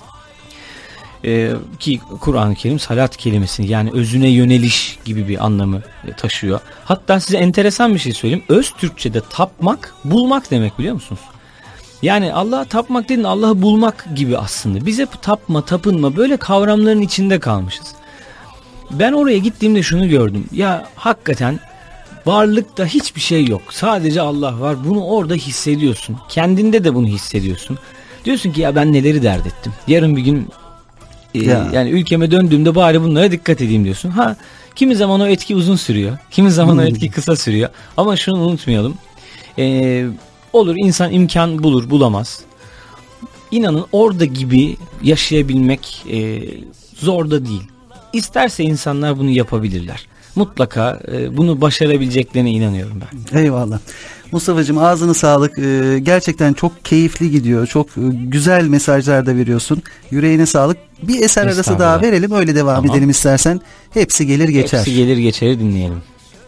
Ki Kur'an-ı Kerim salat kelimesini, yani özüne yöneliş gibi bir anlamı taşıyor. Hatta size enteresan bir şey söyleyeyim. Öz Türkçe'de tapmak, bulmak demek, biliyor musunuz? Yani Allah'a tapmak dediğin Allah'ı bulmak gibi aslında. Biz hep tapma, tapınma böyle kavramların içinde kalmışız. Ben oraya gittiğimde şunu gördüm. Ya hakikaten varlıkta hiçbir şey yok. Sadece Allah var. Bunu orada hissediyorsun. Kendinde de bunu hissediyorsun. Diyorsun ki ya ben neleri dert ettim. Yarın bir gün yani ülkeme döndüğümde bari bunlara dikkat edeyim diyorsun. Kimi zaman o etki uzun sürüyor. Kimi zaman o etki kısa sürüyor. Ama şunu unutmayalım. Olur insan imkan bulur bulamaz. İnanın orada gibi yaşayabilmek zor da değil. İsterse insanlar bunu yapabilirler. Mutlaka bunu başarabileceklerine inanıyorum ben. Eyvallah. Mustafa'cığım ağzına sağlık. Gerçekten çok keyifli gidiyor. Çok güzel mesajlar da veriyorsun. Yüreğine sağlık. Bir eser arası daha verelim. Öyle devam edelim istersen. Hepsi gelir geçer. Hepsi gelir geçer dinleyelim.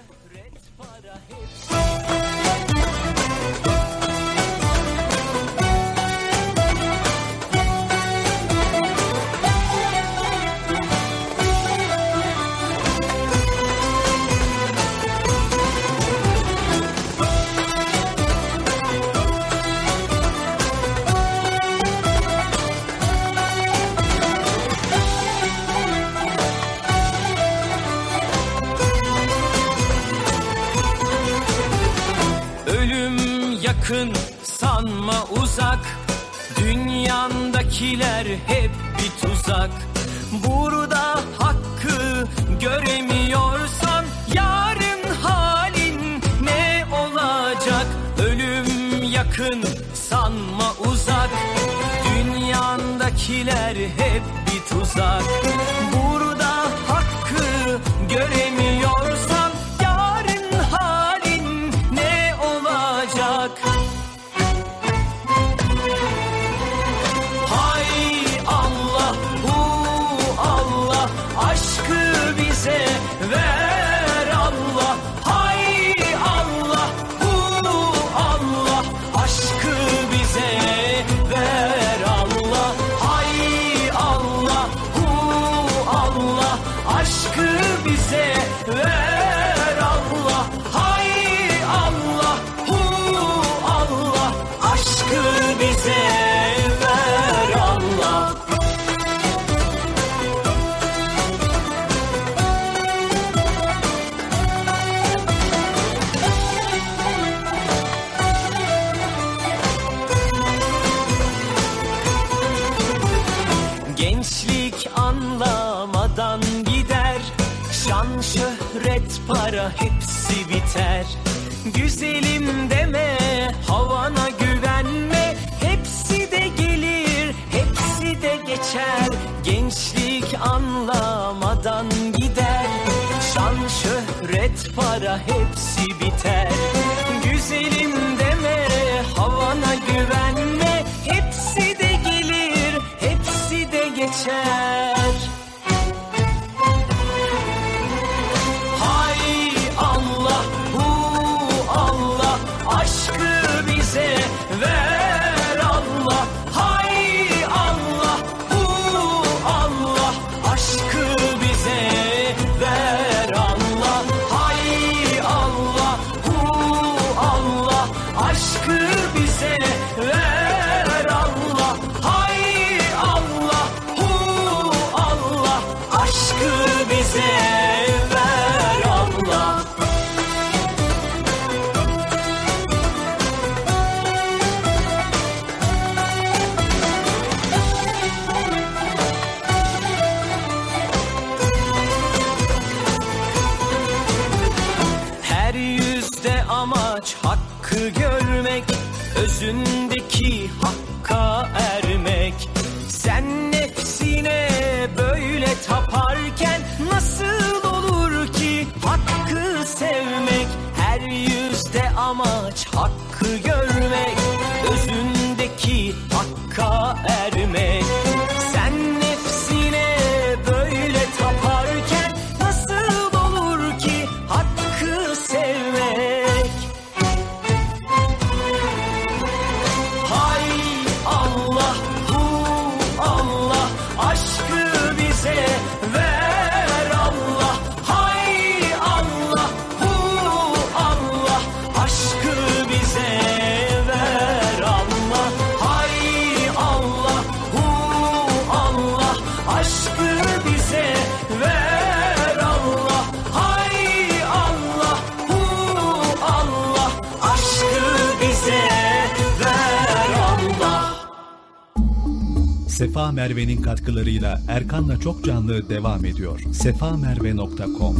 Sanma uzak, dünyandakiler hep bir tuzak. Burada hakkı göremiyorsan yarın halin ne olacak? Ölüm yakın, sanma uzak, dünyandakiler hep bir tuzak. Burada hakkı göremiyorsan yarın halin ne olacak? Ver Allah, hay Allah, Allah, aşkı bize ver Allah, hay Allah, Allah. bize ver Allah. Gençlik anlamadan gider, şan şöhret para hepsi biter. Güzelim deme, havana güvenme, hepsi de gelir, hepsi de geçer. Gençlik anlamadan gider, şan şöhret para hepsi biter. Güzelim deme, havana güvenme, hepsi de gelir, hepsi de geçer. Hay Allah, hu Allah, aşkı bize ver Allah. Hay Allah, hu Allah, aşkı bize ver Allah. Hay Allah, hu Allah, aşkı bize ver Allah. Hay Allah, hu Allah, aşkı bize ver Allah. Her yüzde amaç hakkı görmek, özündeki hakka ermek. Sen nefsine böyle taparken nasıl olur ki hakkı sevmek? Her yüzde amaç hakkı görmek, özündeki hakka ermek. Sen nefsine böyle taparken nasıl olur ki hakkı sevmek? Hay Allah, hu Allah, aşkı bize ver Allah. Hay Allah, hu Allah, aşkı bize ver Allah. Hay Allah, hu Allah, aşkı bize ver Allah. Hay Allah, hu Allah, aşkı bize ver Allah. Sefa Merve'nin katkılarıyla Erkan'la Çok Canlı devam ediyor. sefamerve.com.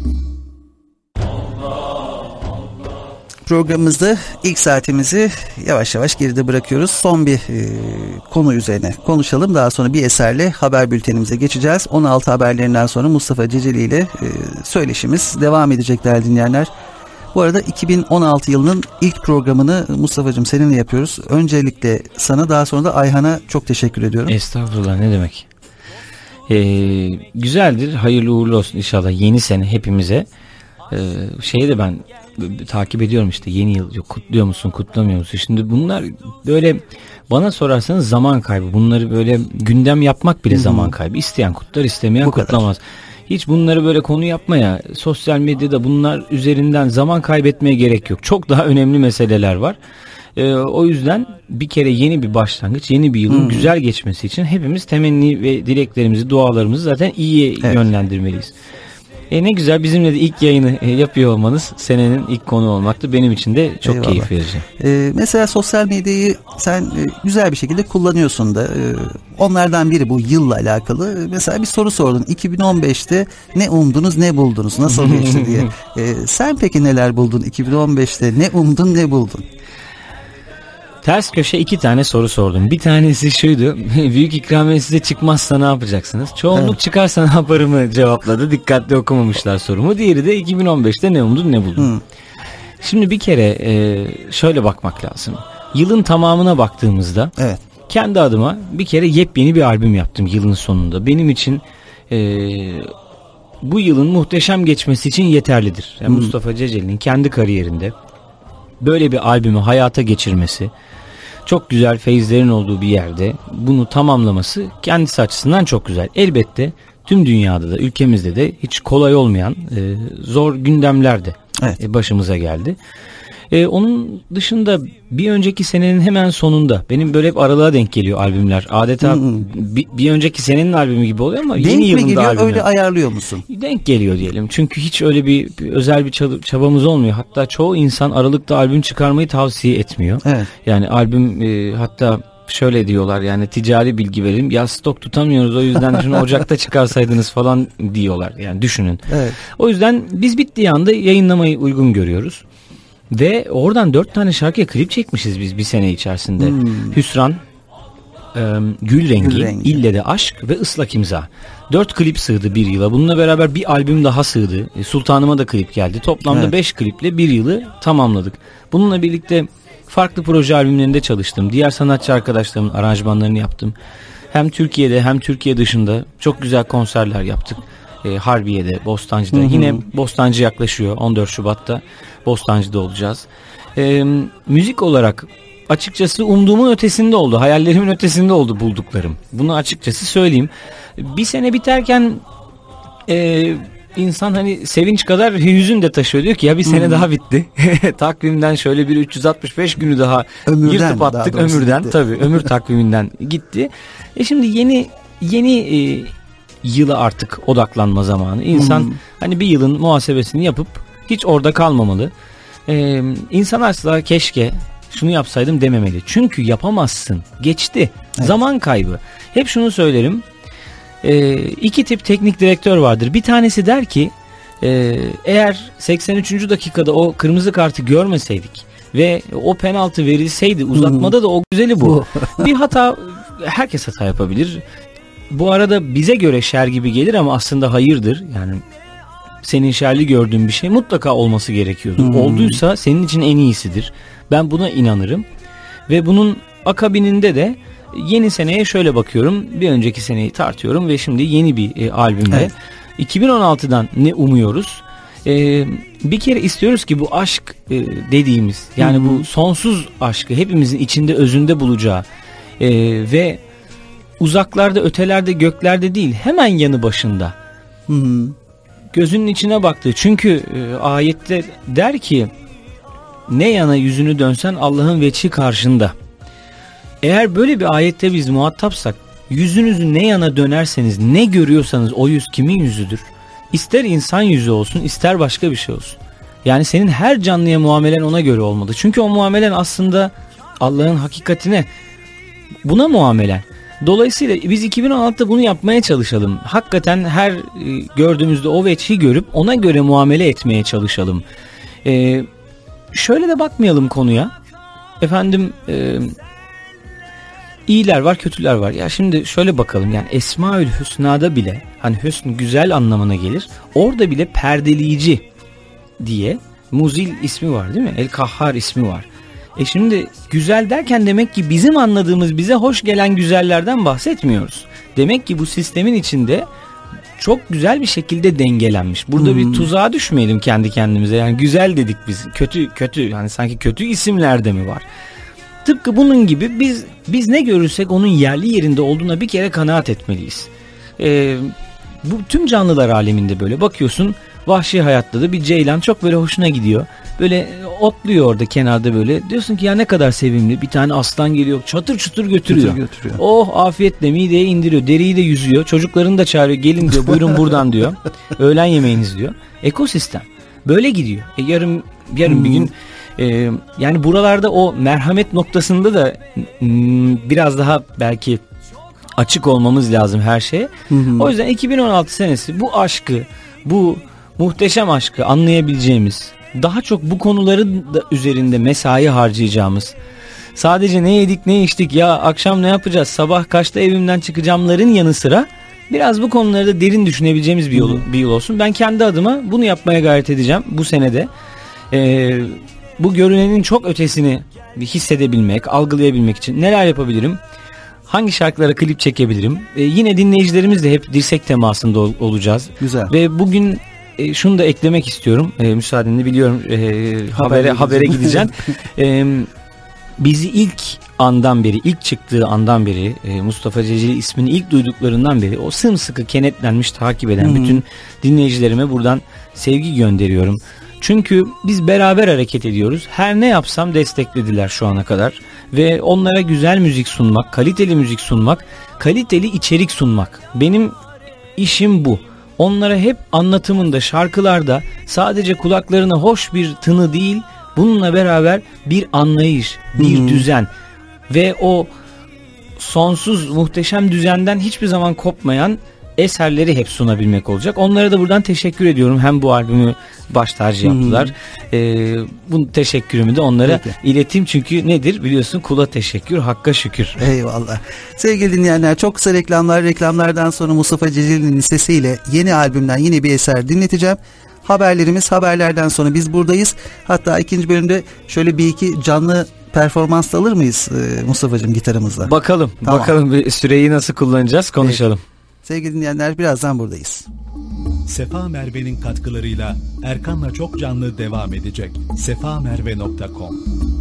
Programımızda ilk saatimizi yavaş yavaş geride bırakıyoruz. Son bir konu üzerine konuşalım. Daha sonra bir eserle haber bültenimize geçeceğiz. 16 haberlerinden sonra Mustafa Ceceli ile söyleşimiz devam edecek değerli dinleyenler. Bu arada 2016 yılının ilk programını Mustafa'cığım seninle yapıyoruz. Öncelikle sana, daha sonra da Ayhan'a çok teşekkür ediyorum. Estağfurullah, ne demek. Güzeldir, hayırlı uğurlu olsun inşallah yeni sene hepimize. Şeyi de ben takip ediyorum işte, yeni yıl kutluyor musun, kutlamıyor musun? Şimdi bunlar böyle bana sorarsanız zaman kaybı. Bunları böyle gündem yapmak bile zaman kaybı. İsteyen kutlar, istemeyen kutlamaz. Hiç bunları böyle konu yapmaya, sosyal medyada bunlar üzerinden zaman kaybetmeye gerek yok. Çok daha önemli meseleler var. O yüzden bir kere yeni bir başlangıç, yeni bir yılın güzel geçmesi için hepimiz temenni ve dileklerimizi, dualarımızı zaten iyi yönlendirmeliyiz. Ne güzel, bizimle de ilk yayını yapıyor olmanız, senenin ilk konu olmaktı. Benim için de çok Eyvallah. keyif verici. Mesela sosyal medyayı sen güzel bir şekilde kullanıyorsun da. Onlardan biri bu yılla alakalı. Mesela bir soru sordun. 2015'te ne umdunuz, ne buldunuz? Nasıl geçti diye. Sen peki neler buldun 2015'te? Ne umdun, ne buldun? Ters köşe 2 tane soru sordum. Bir tanesi şuydu: büyük ikramiye size çıkmazsa ne yapacaksınız? Çoğunluk çıkarsa ne yaparımı cevapladı. Dikkatli okumamışlar sorumu. Diğeri de 2015'te ne umdun, ne buldun? Şimdi bir kere şöyle bakmak lazım. Yılın tamamına baktığımızda kendi adıma bir kere yepyeni bir albüm yaptım yılın sonunda. Benim için bu yılın muhteşem geçmesi için yeterlidir. Yani Mustafa Ceceli'nin kendi kariyerinde böyle bir albümü hayata geçirmesi, çok güzel feyizlerin olduğu bir yerde bunu tamamlaması kendisi açısından çok güzel. Elbette tüm dünyada da, ülkemizde de hiç kolay olmayan zor gündemler de başımıza geldi. Onun dışında bir önceki senenin hemen sonunda, benim böyle hep aralığa denk geliyor albümler. Adeta bir önceki senenin albümü gibi oluyor ama denk yeni yılında geliyor, albümler. öyle ayarlıyor musun? Denk geliyor diyelim. Çünkü hiç öyle bir özel bir çabamız olmuyor. Hatta çoğu insan Aralık'ta albüm çıkarmayı tavsiye etmiyor. Evet. Yani albüm hatta şöyle diyorlar, yani ticari bilgi verelim. Ya stok tutamıyoruz, o yüzden şunu Ocak'ta çıkarsaydınız falan diyorlar. Yani düşünün. Evet. O yüzden biz bittiği anda yayınlamayı uygun görüyoruz. Ve oradan 4 tane şarkıya klip çekmişiz biz bir sene içerisinde. Hüsran, Gül Rengi, İlle de Aşk ve Islak İmza. 4 klip sığdı bir yıla. Bununla beraber bir albüm daha sığdı. Sultanıma da klip geldi. Toplamda 5 kliple bir yılı tamamladık. Bununla birlikte farklı proje albümlerinde çalıştım. Diğer sanatçı arkadaşlarımın aranjmanlarını yaptım. Hem Türkiye'de hem Türkiye dışında çok güzel konserler yaptık. Harbiye'de, Bostancı'da. Yine Bostancı yaklaşıyor. 14 Şubat'ta Bostancı'da olacağız. Müzik olarak açıkçası umduğumun ötesinde oldu. Hayallerimin ötesinde oldu bulduklarım. Bunu açıkçası söyleyeyim. Bir sene biterken insan hani sevinç kadar hüzün de taşıyor. Diyor ki ya bir sene daha bitti. Takvimden şöyle bir 365 günü daha yırtıp attık. Ömürden tabii, ömür takviminden gitti. Şimdi yeni yıla artık odaklanma zamanı. İnsan hani bir yılın muhasebesini yapıp hiç orada kalmamalı. İnsan asla keşke şunu yapsaydım dememeli. Çünkü yapamazsın. Geçti. Evet. Zaman kaybı. Hep şunu söylerim. 2 tip teknik direktör vardır. Bir tanesi der ki eğer 83. dakikada o kırmızı kartı görmeseydik ve o penaltı verilseydi uzatmada da o güzeli bu. Bir hata, herkes hata yapabilir. Bu arada bize göre şer gibi gelir ama aslında hayırdır. Yani senin şerli gördüğün bir şey mutlaka olması gerekiyordur. Olduysa senin için en iyisidir. Ben buna inanırım. Ve bunun akabininde de yeni seneye şöyle bakıyorum. Bir önceki seneyi tartıyorum ve şimdi yeni bir albümde. Evet. 2016'dan ne umuyoruz? Bir kere istiyoruz ki bu aşk dediğimiz, yani bu sonsuz aşkı hepimizin içinde, özünde bulacağı ve uzaklarda, ötelerde, göklerde değil, hemen yanı başında. Gözünün içine baktığı. Çünkü ayette der ki ne yana yüzünü dönsen Allah'ın veçhi karşında. Eğer böyle bir ayette biz muhatapsak, yüzünüzü ne yana dönerseniz, ne görüyorsanız o yüz kimin yüzüdür? İster insan yüzü olsun, ister başka bir şey olsun. Yani senin her canlıya muamelen ona göre olmalı. Çünkü o muamelen aslında Allah'ın hakikatine, buna muamelen. Dolayısıyla biz 2016'da bunu yapmaya çalışalım. Hakikaten her gördüğümüzde o veçhi görüp ona göre muamele etmeye çalışalım. Şöyle de bakmayalım konuya. Efendim iyiler var, kötüler var. Ya şimdi şöyle bakalım, yani Esmaül Hüsna'da bile, hani hüsn güzel anlamına gelir. Orada bile perdeleyici diye Muzil ismi var değil mi? El Kahhar ismi var. Şimdi güzel derken demek ki bizim anladığımız, bize hoş gelen güzellerden bahsetmiyoruz. Demek ki bu sistemin içinde çok güzel bir şekilde dengelenmiş. Burada bir tuzağa düşmeyelim kendi kendimize. Yani güzel dedik biz. Kötü yani sanki kötü isimler de mi var? Tıpkı bunun gibi biz ne görürsek onun yerli yerinde olduğuna bir kere kanaat etmeliyiz. Bu tüm canlılar aleminde böyle. Bakıyorsun vahşi hayatta da bir ceylan çok böyle hoşuna gidiyor. Böyle otluyor orada kenarda böyle. Diyorsun ki ya ne kadar sevimli. Bir tane aslan geliyor, çatır çutur götürüyor. Oh, afiyetle mideye indiriyor. Deriyi de yüzüyor. Çocuklarını da çağırıyor. Gelin diyor, buyurun buradan diyor. Öğlen yemeğiniz diyor. Ekosistem böyle gidiyor. Yarın bir gün yani buralarda o merhamet noktasında da biraz daha belki açık olmamız lazım her şeye. O yüzden 2016 senesi bu aşkı, bu muhteşem aşkı anlayabileceğimiz, daha çok bu konuları da üzerinde mesai harcayacağımız, sadece ne yedik ne içtik, ya akşam ne yapacağız, sabah kaçta evimden çıkacağımların yanı sıra biraz bu konuları da derin düşünebileceğimiz bir yıl olsun. Ben kendi adıma bunu yapmaya gayret edeceğim bu senede. Bu görünenin çok ötesini hissedebilmek, algılayabilmek için neler yapabilirim? Hangi şarkılara klip çekebilirim? Yine dinleyicilerimizle hep dirsek temasında olacağız. Güzel. Ve bugün şunu da eklemek istiyorum. Müsaadenle, biliyorum habere gideceğim. Bizi ilk andan beri, ilk çıktığı andan beri, Mustafa Ceceli ismini ilk duyduklarından beri o sımsıkı kenetlenmiş takip eden bütün dinleyicilerime buradan sevgi gönderiyorum. Çünkü biz beraber hareket ediyoruz. Her ne yapsam desteklediler şu ana kadar. Ve onlara güzel müzik sunmak, kaliteli müzik sunmak, kaliteli içerik sunmak. Benim işim bu. Onlara hep anlatımında, şarkılarda sadece kulaklarına hoş bir tını değil, bununla beraber bir anlayış, bir düzen ve o sonsuz muhteşem düzenden hiçbir zaman kopmayan eserleri hep sunabilmek olacak. Onlara da buradan teşekkür ediyorum. Hem bu albümü baş tacı yaptılar. Bu teşekkürümü de onlara ileteyim. Çünkü nedir biliyorsun, kula teşekkür, hakka şükür. Eyvallah. Sevgili dinleyenler, çok kısa reklamlardan sonra Mustafa Ceceli'nin sesiyle yeni albümden yine bir eser dinleteceğim. Haberlerden sonra biz buradayız. Hatta ikinci bölümde şöyle bir iki canlı performans da alır mıyız Mustafa'cığım gitarımızla? Bakalım. Tamam. Bakalım bir süreyi nasıl kullanacağız, konuşalım. Sevgili dinleyenler, birazdan buradayız. Sefa Merve'nin katkılarıyla Erkan'la Çok Canlı devam edecek. sefamerve.com.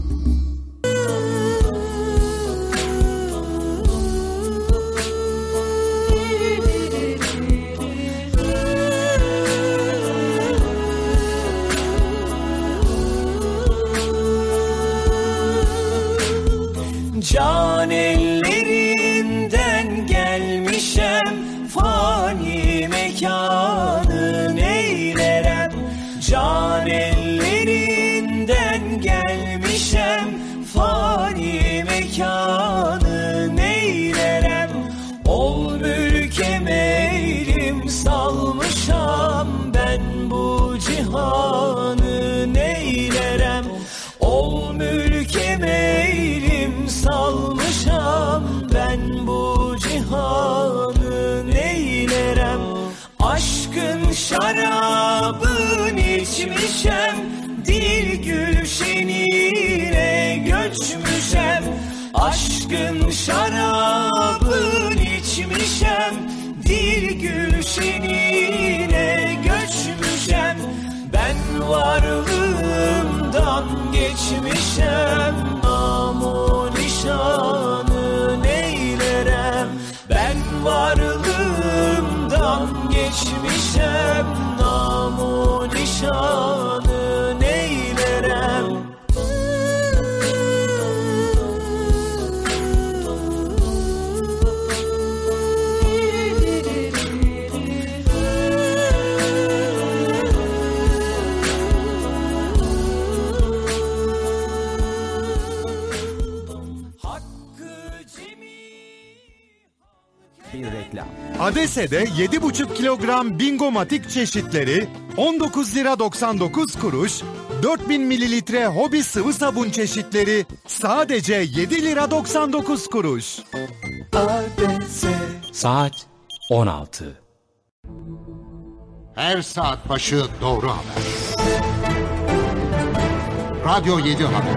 Can ellerinden gelmişem, fani mekanı neylerem. Can ellerinden gelmişem, fani mekanı neylerem. Ol mülke meylim salmışam, ben bu cihanı neylerem. Ol mülke meylim salmışam, ben bu cihanı neylerem. Aşkın şarabın içmişem, dil gülşenine göçmüşem. Aşkın şarabın içmişem, dil gülşenine göçmüşem. Ben varlığımdan geçmişem, namu nişanı neylerem. Ben varlığımdan geçmişem, namu nişanı neylerem. Bir reklam. Adese'de 7,5 kilogram Bingomatik çeşitleri 19 lira 99 kuruş, 4000 mililitre Hobi sıvı sabun çeşitleri sadece 7 lira 99 kuruş. Adese. Saat 16. Her saat başı doğru haber. Radyo 7 Haber.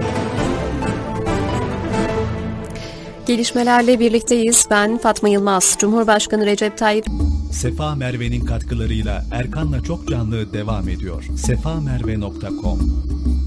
Gelişmelerle birlikteyiz. Ben Fatma Yılmaz. Cumhurbaşkanı Recep Tayyip Sefa Merve'nin katkılarıyla Erkan'la Çok Canlı devam ediyor. sefamerve.com.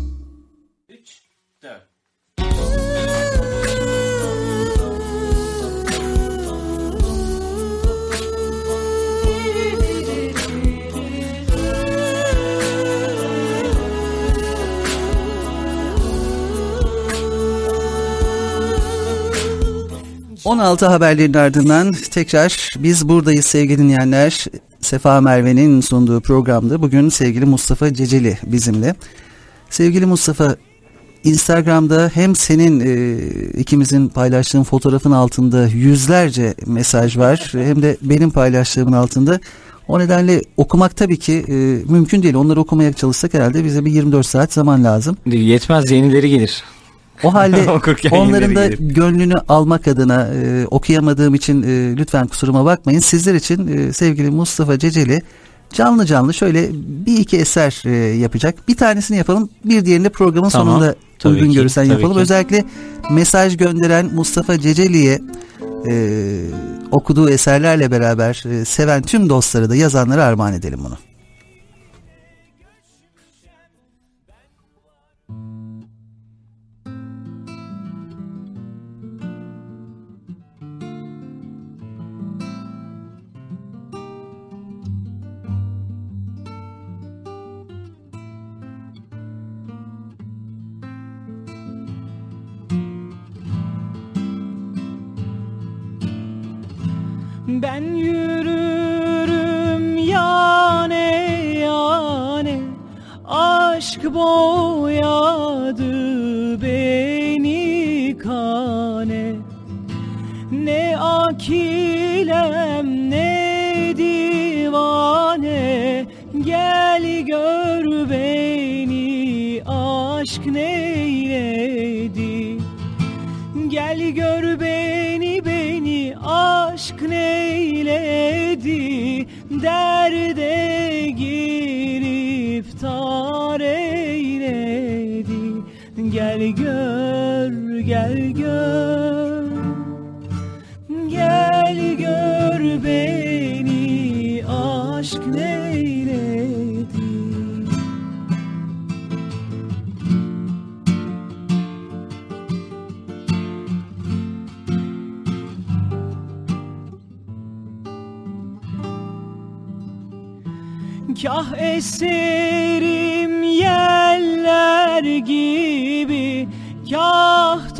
...16 haberlerin ardından tekrar biz buradayız sevgili dinleyenler. Sefa Merve'nin sunduğu programda bugün sevgili Mustafa Ceceli bizimle. Sevgili Mustafa, Instagram'da hem senin ikimizin paylaştığım fotoğrafın altında yüzlerce mesaj var, hem de benim paylaştığımın altında. O nedenle okumak tabii ki mümkün değil. Onları okumaya çalışsak herhalde bize bir 24 saat zaman lazım. Yetmez, yenileri gelir. O halde onların da gönlünü almak adına okuyamadığım için lütfen kusuruma bakmayın. Sizler için sevgili Mustafa Ceceli canlı şöyle bir iki eser yapacak. Bir tanesini yapalım, bir diğerini de programın sonunda uygun görürsen yapalım. Özellikle mesaj gönderen Mustafa Ceceli'ye okuduğu eserlerle beraber seven tüm dostları da, yazanlara armağan edelim bunu. Ben yürürüm yane yane, aşk boyadı beni kane. Ne akilem ne divane, gel gör beni aşk neyledi. Gel gör beni aşk neyledi. Derde giriftar eyledi. Gel gör, gel gör, gel gör beni aşk neyledi. Kah eserim yeller gibi, kah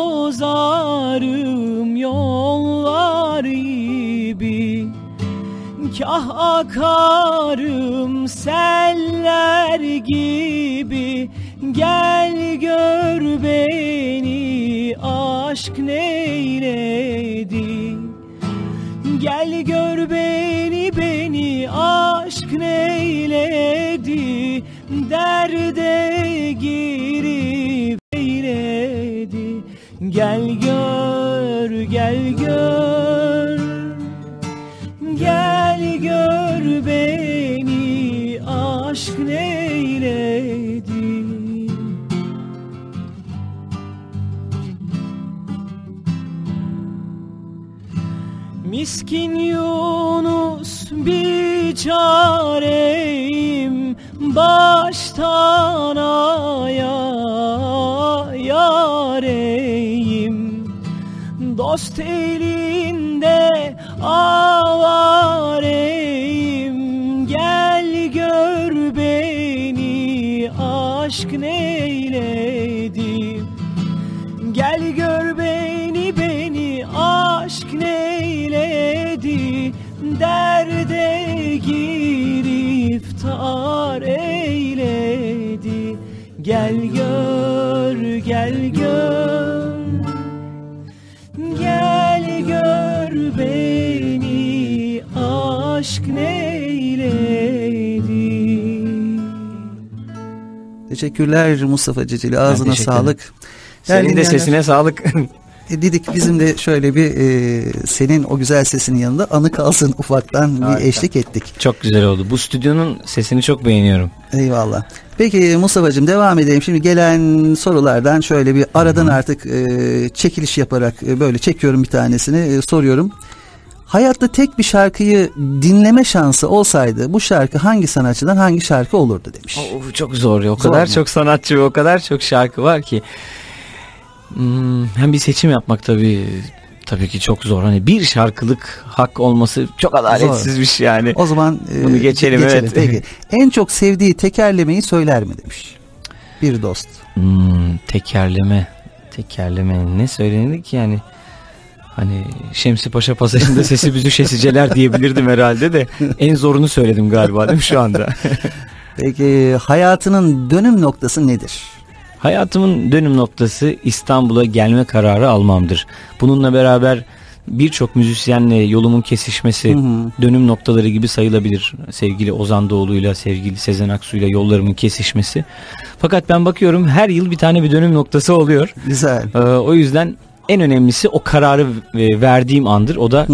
tozarım yollar gibi. Kah akarım seller gibi, gel gör beni aşk neyledi. Gel gör beni aşk neyledi. Derde girip eyledi. Gel gör, gel gör, gel gör beni aşk neyledi. Miskin Yunus biçareyim, baştan ayağa yareyim. Dost elinde avareyim, gel gör beni aşk neyledi. Gel gör beni aşk neyledi. Derde giriftar eyledi. Gel gör, gel gör, gel gör beni aşk neyledi. Teşekkürler Mustafa Ceceli, ağzına sağlık. Senin de sesine sağlık. Dedik bizim de şöyle bir senin o güzel sesinin yanında anı kalsın ufaktan. Harika. Bir eşlik ettik. Çok güzel oldu. Bu stüdyonun sesini çok beğeniyorum. Eyvallah. Peki Mustafa'cığım devam edelim. Şimdi gelen sorulardan şöyle bir aradan artık çekiliş yaparak böyle çekiyorum bir tanesini soruyorum. Hayatta tek bir şarkıyı dinleme şansı olsaydı bu şarkı hangi sanatçıdan hangi şarkı olurdu demiş. Çok zor ya. O kadar çok sanatçı ve o kadar çok şarkı var ki. Hem bir seçim yapmak tabii ki çok zor. Hani bir şarkılık hak olması çok adaletsizmiş yani. O zaman bunu geçelim. Evet. Peki. En çok sevdiği tekerlemeyi söyler mi demiş bir dost. Tekerleme ne söylenir ki yani? Hani Şemsi Paşa pasajında sesi büzü şesiceler diyebilirdim herhalde de en zorunu söyledim galiba değil mi şu anda? Peki hayatının dönüm noktası nedir? Hayatımın dönüm noktası İstanbul'a gelme kararı almamdır. Bununla beraber birçok müzisyenle yolumun kesişmesi dönüm noktaları gibi sayılabilir. Sevgili Ozan Doğulu'yla, sevgili Sezen Aksu'yla yollarımın kesişmesi. Fakat ben bakıyorum her yıl bir tane bir dönüm noktası oluyor. Güzel. O yüzden en önemlisi o kararı verdiğim andır. O da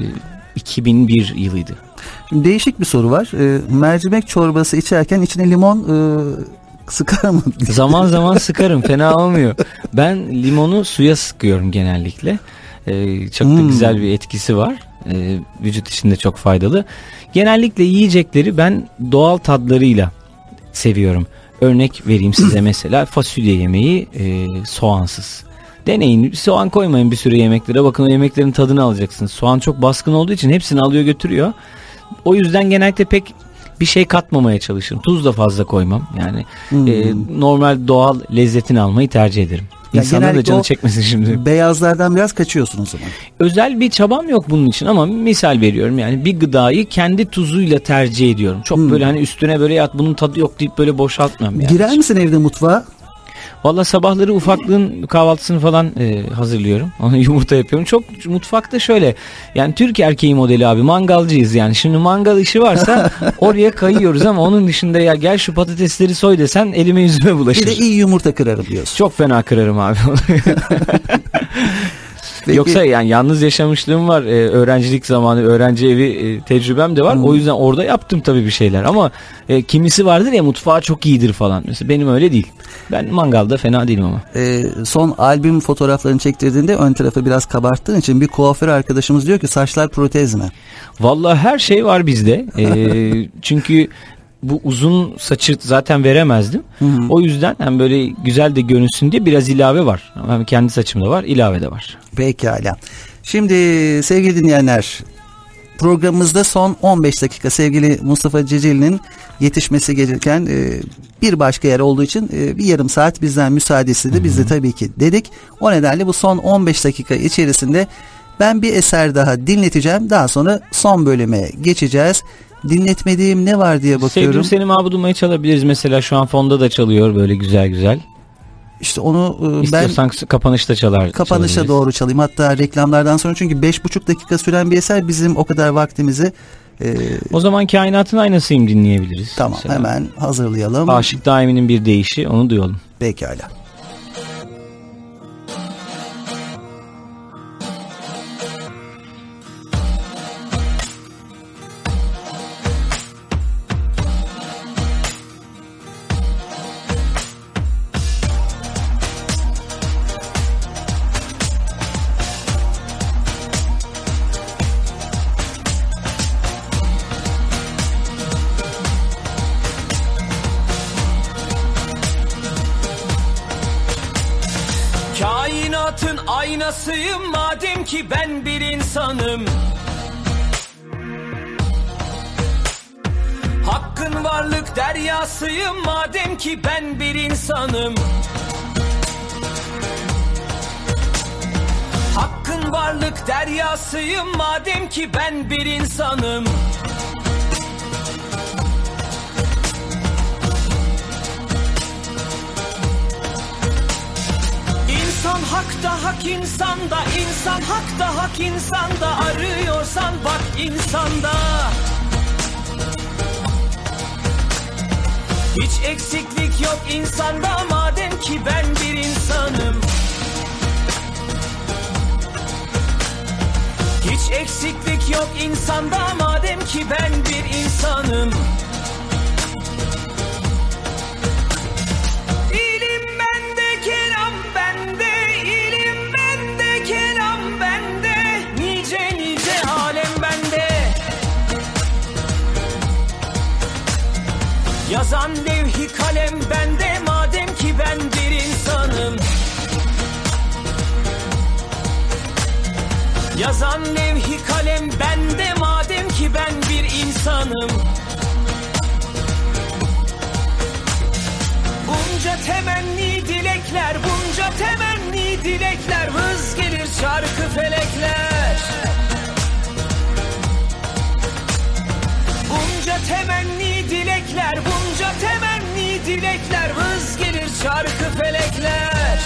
2001 yılıydı. Şimdi değişik bir soru var. Mercimek çorbası içerken içine limon sıkar mı? Zaman zaman sıkarım. Fena olmuyor. Ben limonu suya sıkıyorum genellikle. Çok da güzel bir etkisi var. Vücut için de çok faydalı. Genellikle yiyecekleri ben doğal tadlarıyla seviyorum. Örnek vereyim size mesela fasulye yemeği soğansız. Deneyin. Soğan koymayın bir sürü yemeklere. Bakın o yemeklerin tadını alacaksınız. Soğan çok baskın olduğu için hepsini alıyor götürüyor. O yüzden genellikle pek bir şey katmamaya çalışırım. Tuz da fazla koymam. Yani normal doğal lezzetini almayı tercih ederim. İnsanlar da canı çekmesin şimdi. Beyazlardan biraz kaçıyorsun o zaman. Özel bir çabam yok bunun için ama misal veriyorum, yani bir gıdayı kendi tuzuyla tercih ediyorum. Çok böyle hani üstüne böyle yat bunun tadı yok deyip böyle boşaltmam yani. Girer misin evde mutfağa? Valla sabahları ufaklığın kahvaltısını falan hazırlıyorum. Onu yumurta yapıyorum. Çok mutfakta şöyle, yani Türk erkeği modeli abi, mangalcıyız yani. Şimdi mangal işi varsa oraya kayıyoruz ama onun dışında ya gel şu patatesleri soy desen elime yüzüme bulaşır. Bir de iyi yumurta kırarım diyorsun. Çok fena kırarım abi. Peki. Yoksa yani yalnız yaşamışlığım var. Öğrencilik zamanı, öğrenci evi tecrübem de var. O yüzden orada yaptım tabii bir şeyler. Ama kimisi vardır ya mutfağı çok iyidir falan. Mesela benim öyle değil. Ben mangalda fena değilim ama. Son albüm fotoğraflarını çektirdiğinde ön tarafı biraz kabarttığın için bir kuaför arkadaşımız diyor ki saçlar protez mi? Vallahi her şey var bizde. Çünkü bu uzun saçı zaten veremezdim. O yüzden hem böyle güzel de görünsün diye biraz ilave var. Hem kendi saçımda var, ilave de var. Pekala. Şimdi sevgili dinleyenler, programımızda son 15 dakika sevgili Mustafa Ceceli'nin yetişmesi gereken bir başka yer olduğu için bir yarım saat bizden müsaade istedi. Biz de tabii ki dedik. O nedenle bu son 15 dakika içerisinde ben bir eser daha dinleteceğim. Daha sonra son bölüme geçeceğiz. Dinletmediğim ne var diye bakıyorum. Sevdim seni Mabuduma'yı çalabiliriz mesela, şu an fonda da çalıyor böyle güzel güzel. İşte onu İstiyorsan kapanışta kapanışa doğru çalayım. Hatta reklamlardan sonra, çünkü 5,5 dakika süren bir eser bizim o kadar vaktimizi. O zaman Kainatın Aynasıyım dinleyebiliriz. Tamam mesela. Hemen hazırlayalım. Aşık Daimi'nin bir deyişi, onu duyalım. Pekala. Kainatın aynasıyım madem ki ben bir insanım. Hakkın varlık deryasıyım madem ki ben bir insanım. Hakkın varlık deryasıyım madem ki ben bir insanım. İnsan hakta hak insanda, insan hakta hak insanda, arıyorsan bak insanda. Hiç eksiklik yok insanda madem ki ben bir insanım. Hiç eksiklik yok insanda madem ki ben bir insanım. İlim bende, kelam bende, ilim bende, kelam bende, nice nice alem bende. Yazan levh-i kalem bende madem ki ben bir insanım. Yazan levh-i kalem bende madem ki ben bir insanım. Bunca temenni dilekler, bunca temenni dilekler, vız gelir şarkı felekler. Bunca temenni dilekler, bunca temenni dilekler, vız gelir şarkı felekler.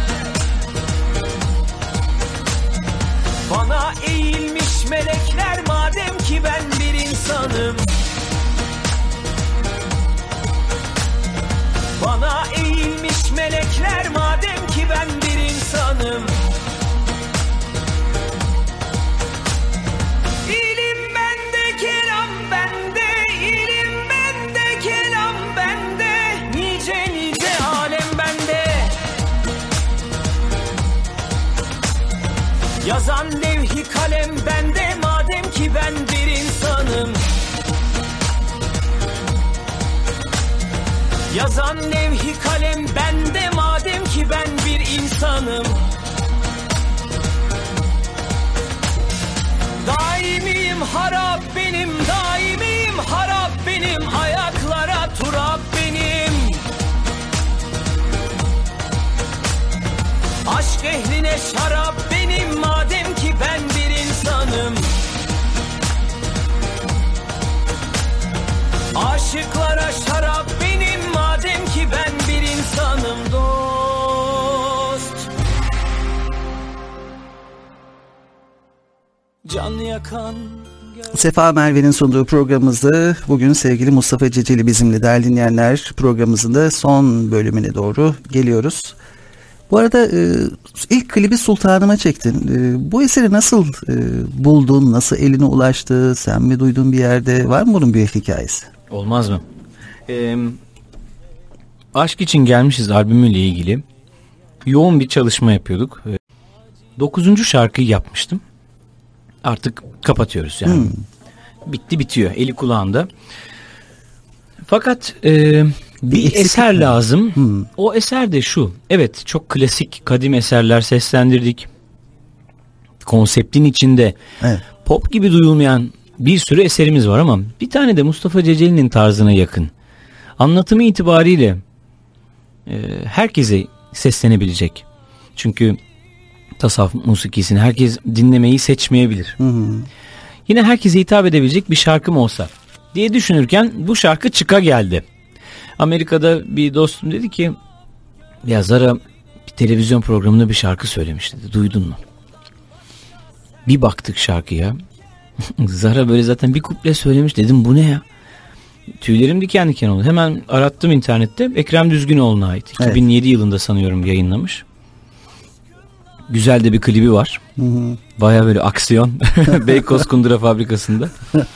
Bana eğilmiş melekler madem ki ben bir insanım. Bana eğilmiş melekler madem ki ben bir insanım. İlim bende, kelam bende, ilim bende, kelam bende, nice nice alem bende. Yazan levh-i kalem bende madem ki ben bir insanım. Yazan levh-i kalem bende madem ki ben bir insanım. Daimiyim harap benim, daimiyim harap benim, ayaklara turap benim. şarap benim madem ki ben bir insanım. Aşıklara şarap benim madem ki ben bir insanım dost. Can yakan Sefa Merve'nin sunduğu programımızda bugün sevgili Mustafa Ceceli bizimle, değerli dinleyenler. Programımızın da son bölümüne doğru geliyoruz. Bu arada ilk klibi Sultanıma çektin. Bu eseri nasıl buldun? Nasıl eline ulaştı? Sen mi duydun bir yerde? Var mı bunun bir hikayesi? Olmaz mı? Aşk için Gelmişiz albümüyle ilgili yoğun bir çalışma yapıyorduk. 9. şarkıyı yapmıştım. Artık kapatıyoruz yani. Bitti bitiyor. Eli kulağında. Fakat bir eser lazım. O eser de şu. Evet, çok klasik kadim eserler seslendirdik. Konseptin içinde pop gibi duyulmayan bir sürü eserimiz var ama bir tane de Mustafa Ceceli'nin tarzına yakın. Anlatımı itibariyle herkese seslenebilecek. Çünkü tasavvuf musikisini herkes dinlemeyi seçmeyebilir. Yine herkese hitap edebilecek bir şarkım olsa diye düşünürken bu şarkı çıka geldi. Amerika'da bir dostum dedi ki, ya Zara bir televizyon programında bir şarkı söylemiş dedi. Duydun mu? Bir baktık şarkıya. Zara böyle zaten bir kuple söylemiş, dedim bu ne ya? Tüylerim diken diken oldu. Hemen arattım internette. Ekrem Düzgünoğlu'na ait. 2007 yılında sanıyorum yayınlamış. Güzel de bir klibi var. Baya böyle aksiyon. Beykoz Kundura Fabrikası'nda.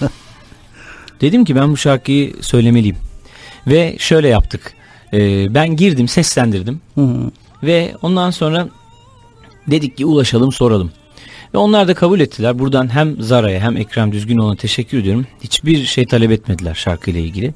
Dedim ki ben bu şarkıyı söylemeliyim. Ve şöyle yaptık. Ben girdim, seslendirdim. Ve ondan sonra dedik ki ulaşalım, soralım. Ve onlar da kabul ettiler. Buradan hem Zara'ya hem Ekrem Düzgünoğlu'na teşekkür ediyorum. Hiçbir şey talep etmediler şarkıyla ilgili.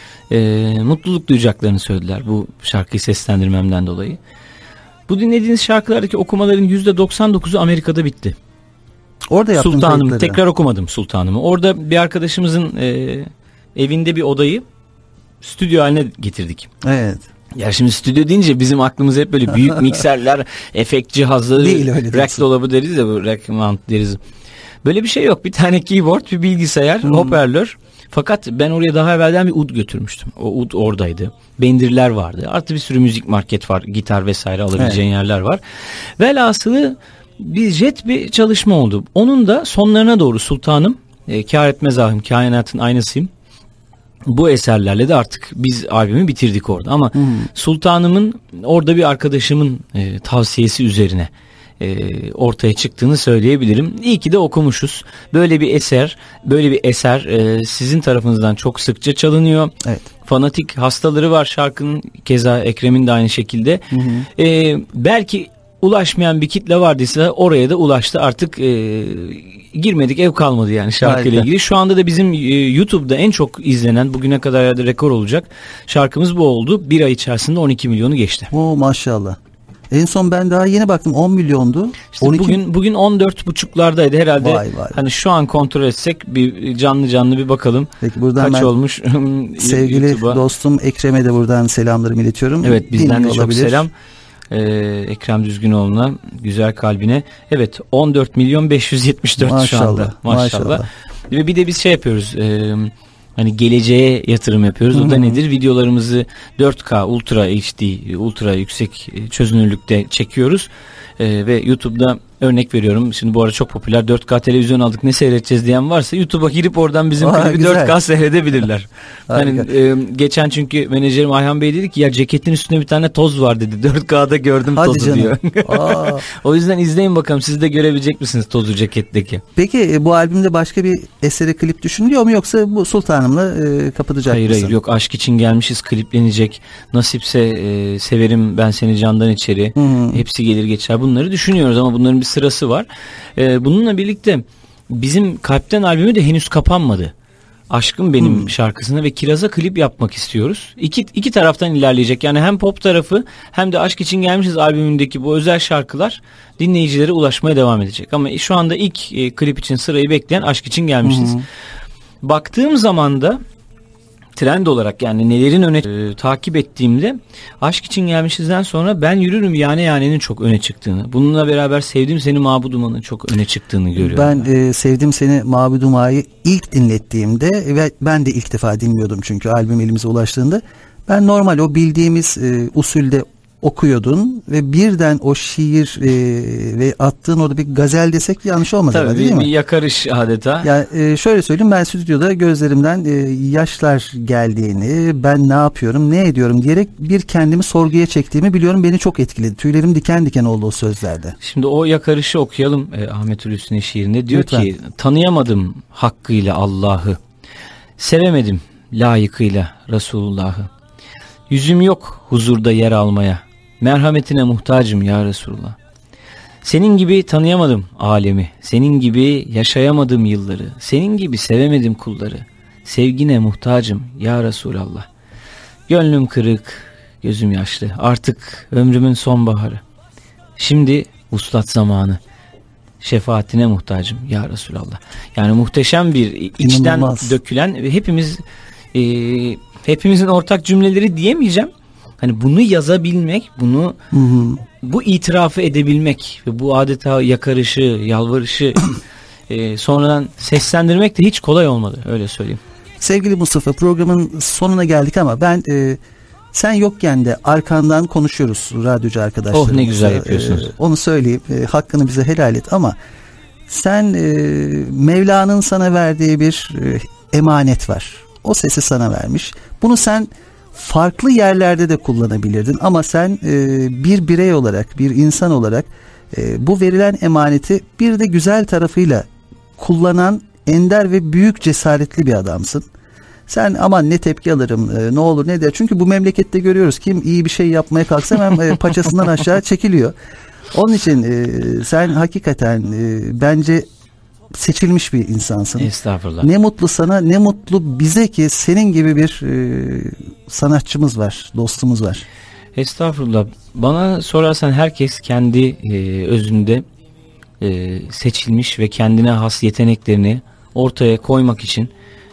Mutluluk duyacaklarını söylediler bu şarkıyı seslendirmemden dolayı. Bu dinlediğiniz şarkılardaki okumaların %99'u Amerika'da bitti. Orada yaptım Sultanım, kayıtları. tekrar okumadım Sultanım'ı. Orada bir arkadaşımızın evinde bir odayı stüdyo haline getirdik. Evet. Ya şimdi stüdyo deyince bizim aklımız hep böyle büyük mikserler, efekt cihazları, rack dolabı deriz ya, bu rack mount deriz. Böyle bir şey yok. Bir tane keyboard, bir bilgisayar, hoparlör. Fakat ben oraya daha evvelden bir ud götürmüştüm. O ud oradaydı. Bendirler vardı. Artı bir sürü müzik market var. Gitar vesaire alabileceğin yerler var. Velhasılı bir jet bir çalışma oldu. Onun da sonlarına doğru Sultanım, Kâr etmez ahım, kainatın aynasıyım. Bu eserlerle de artık biz albümü bitirdik orada. Ama Sultanım'ın orada bir arkadaşımın tavsiyesi üzerine ortaya çıktığını söyleyebilirim. İyi ki de okumuşuz. Böyle bir eser sizin tarafınızdan çok sıkça çalınıyor. Evet. Fanatik hastaları var şarkının, keza Ekrem'in de aynı şekilde. Belki ulaşmayan bir kitle vardıysa oraya da ulaştı. Artık girmedik ev kalmadı yani şarkıyla ilgili. Şu anda da bizim YouTube'da en çok izlenen, bugüne kadar herhalde rekor olacak şarkımız bu oldu. Bir ay içerisinde 12 milyonu geçti. Oo, maşallah. En son ben daha yeni baktım 10 milyondu. İşte 12... Bugün 14,5'lardaydı herhalde. Vay. Hani şu an kontrol etsek bir canlı bir bakalım. Peki buradan kaç olmuş. Sevgili dostum Ekrem'e de buradan selamlarımı iletiyorum. Evet, bizden de çok selam. Ekrem Düzgünoğlu'na, güzel kalbine. Evet, 14 milyon 574 maşallah, şu anda. Maşallah. Ve bir de biz şey yapıyoruz. Hani geleceğe yatırım yapıyoruz. O da nedir? Videolarımızı 4K Ultra HD, ultra yüksek çözünürlükte çekiyoruz. Ve YouTube'da örnek veriyorum. Şimdi bu arada çok popüler 4K televizyon aldık, ne seyredeceğiz diyen varsa YouTube'a girip oradan bizim klibi 4K seyredebilirler. Hani geçen çünkü menajerim Ayhan Bey dedi ki ya ceketin üstünde bir tane toz var dedi. 4K'da gördüm tozu diyor. O yüzden izleyin bakalım, siz de görebilecek misiniz tozu ceketteki. Peki bu albümde başka bir esere klip düşünülüyor mu, yoksa bu Sultanım'la kapatacak mısın? Hayır yok, Aşk için Gelmişiz kliplenecek. Nasipse Severim Ben Seni Candan İçeri. Hepsi gelir geçer. Bunları düşünüyoruz ama bunların bir sırası var. Bununla birlikte bizim Kalpten albümü de henüz kapanmadı. Aşkım Benim şarkısına ve Kiraz'a klip yapmak istiyoruz. İki taraftan ilerleyecek. Yani hem pop tarafı hem de Aşk için Gelmişiz albümündeki bu özel şarkılar dinleyicilere ulaşmaya devam edecek. Ama şu anda ilk klip için sırayı bekleyen Aşk için Gelmişiz. Baktığım zaman da trend olarak, yani nelerin öne takip ettiğimde Aşk için Gelmişiz'den sonra Ben Yürürüm Yane Yane'nin çok öne çıktığını, bununla beraber Sevdim Seni Mabuduman'ın çok öne çıktığını görüyorum. Ben Sevdim Seni Mabuduma'yı ilk dinlettiğimde ve ben de ilk defa dinliyordum çünkü albüm elimize ulaştığında, ben normal o bildiğimiz usulde okuyordun ve birden o şiir ve attığın orada bir gazel desek yanlış olmaz. Tabii değil mi? Bir yakarış adeta. Yani şöyle söyleyeyim, ben stüdyoda gözlerimden yaşlar geldiğini, ben ne yapıyorum, ne ediyorum diyerek bir kendimi sorguya çektiğimi biliyorum. Beni çok etkiledi. Tüylerim diken diken oldu o sözlerde. Şimdi o yakarışı okuyalım Ahmet Hulusi'nin şiirinde. Diyor Lütfen. ki, tanıyamadım hakkıyla Allah'ı, sevemedim layıkıyla Resulullah'ı. Yüzüm yok huzurda yer almaya, merhametine muhtacım ya Resulullah. Senin gibi tanıyamadım alemi, senin gibi yaşayamadım yılları, senin gibi sevemedim kulları. Sevgine muhtacım ya Resulallah. Gönlüm kırık, gözüm yaşlı, artık ömrümün sonbaharı. Şimdi vuslat zamanı, şefaatine muhtacım ya Resulallah. Yani muhteşem bir içten dökülen ve hepimizin ortak cümleleri diyemeyeceğim. Hani bunu yazabilmek, bunu bu itirafı edebilmek ve bu adeta yakarışı, yalvarışı sonradan seslendirmek de hiç kolay olmadı, öyle söyleyeyim. Sevgili Mustafa, programın sonuna geldik ama ben sen yokken de arkandan konuşuyoruz radyocu arkadaşlarımızla. Oh, ne güzel yapıyorsunuz. Onu söyleyip hakkını bize helal et ama sen Mevla'nın sana verdiği bir emanet var. O sesi sana vermiş. Bunu sen farklı yerlerde de kullanabilirdin ama sen bir birey olarak, bir insan olarak bu verilen emaneti bir de güzel tarafıyla kullanan ender ve büyük cesaretli bir adamsın. Sen aman ne tepki alırım, ne olur ne der. Çünkü bu memlekette görüyoruz, kim iyi bir şey yapmaya kalksa hemen paçasından aşağı çekiliyor. Onun için sen hakikaten bence seçilmiş bir insansın. Estağfurullah. Ne mutlu sana, ne mutlu bize ki senin gibi bir sanatçımız var, dostumuz var. Estağfurullah. Bana sorarsan herkes kendi özünde seçilmiş ve kendine has yeteneklerini ortaya koymak için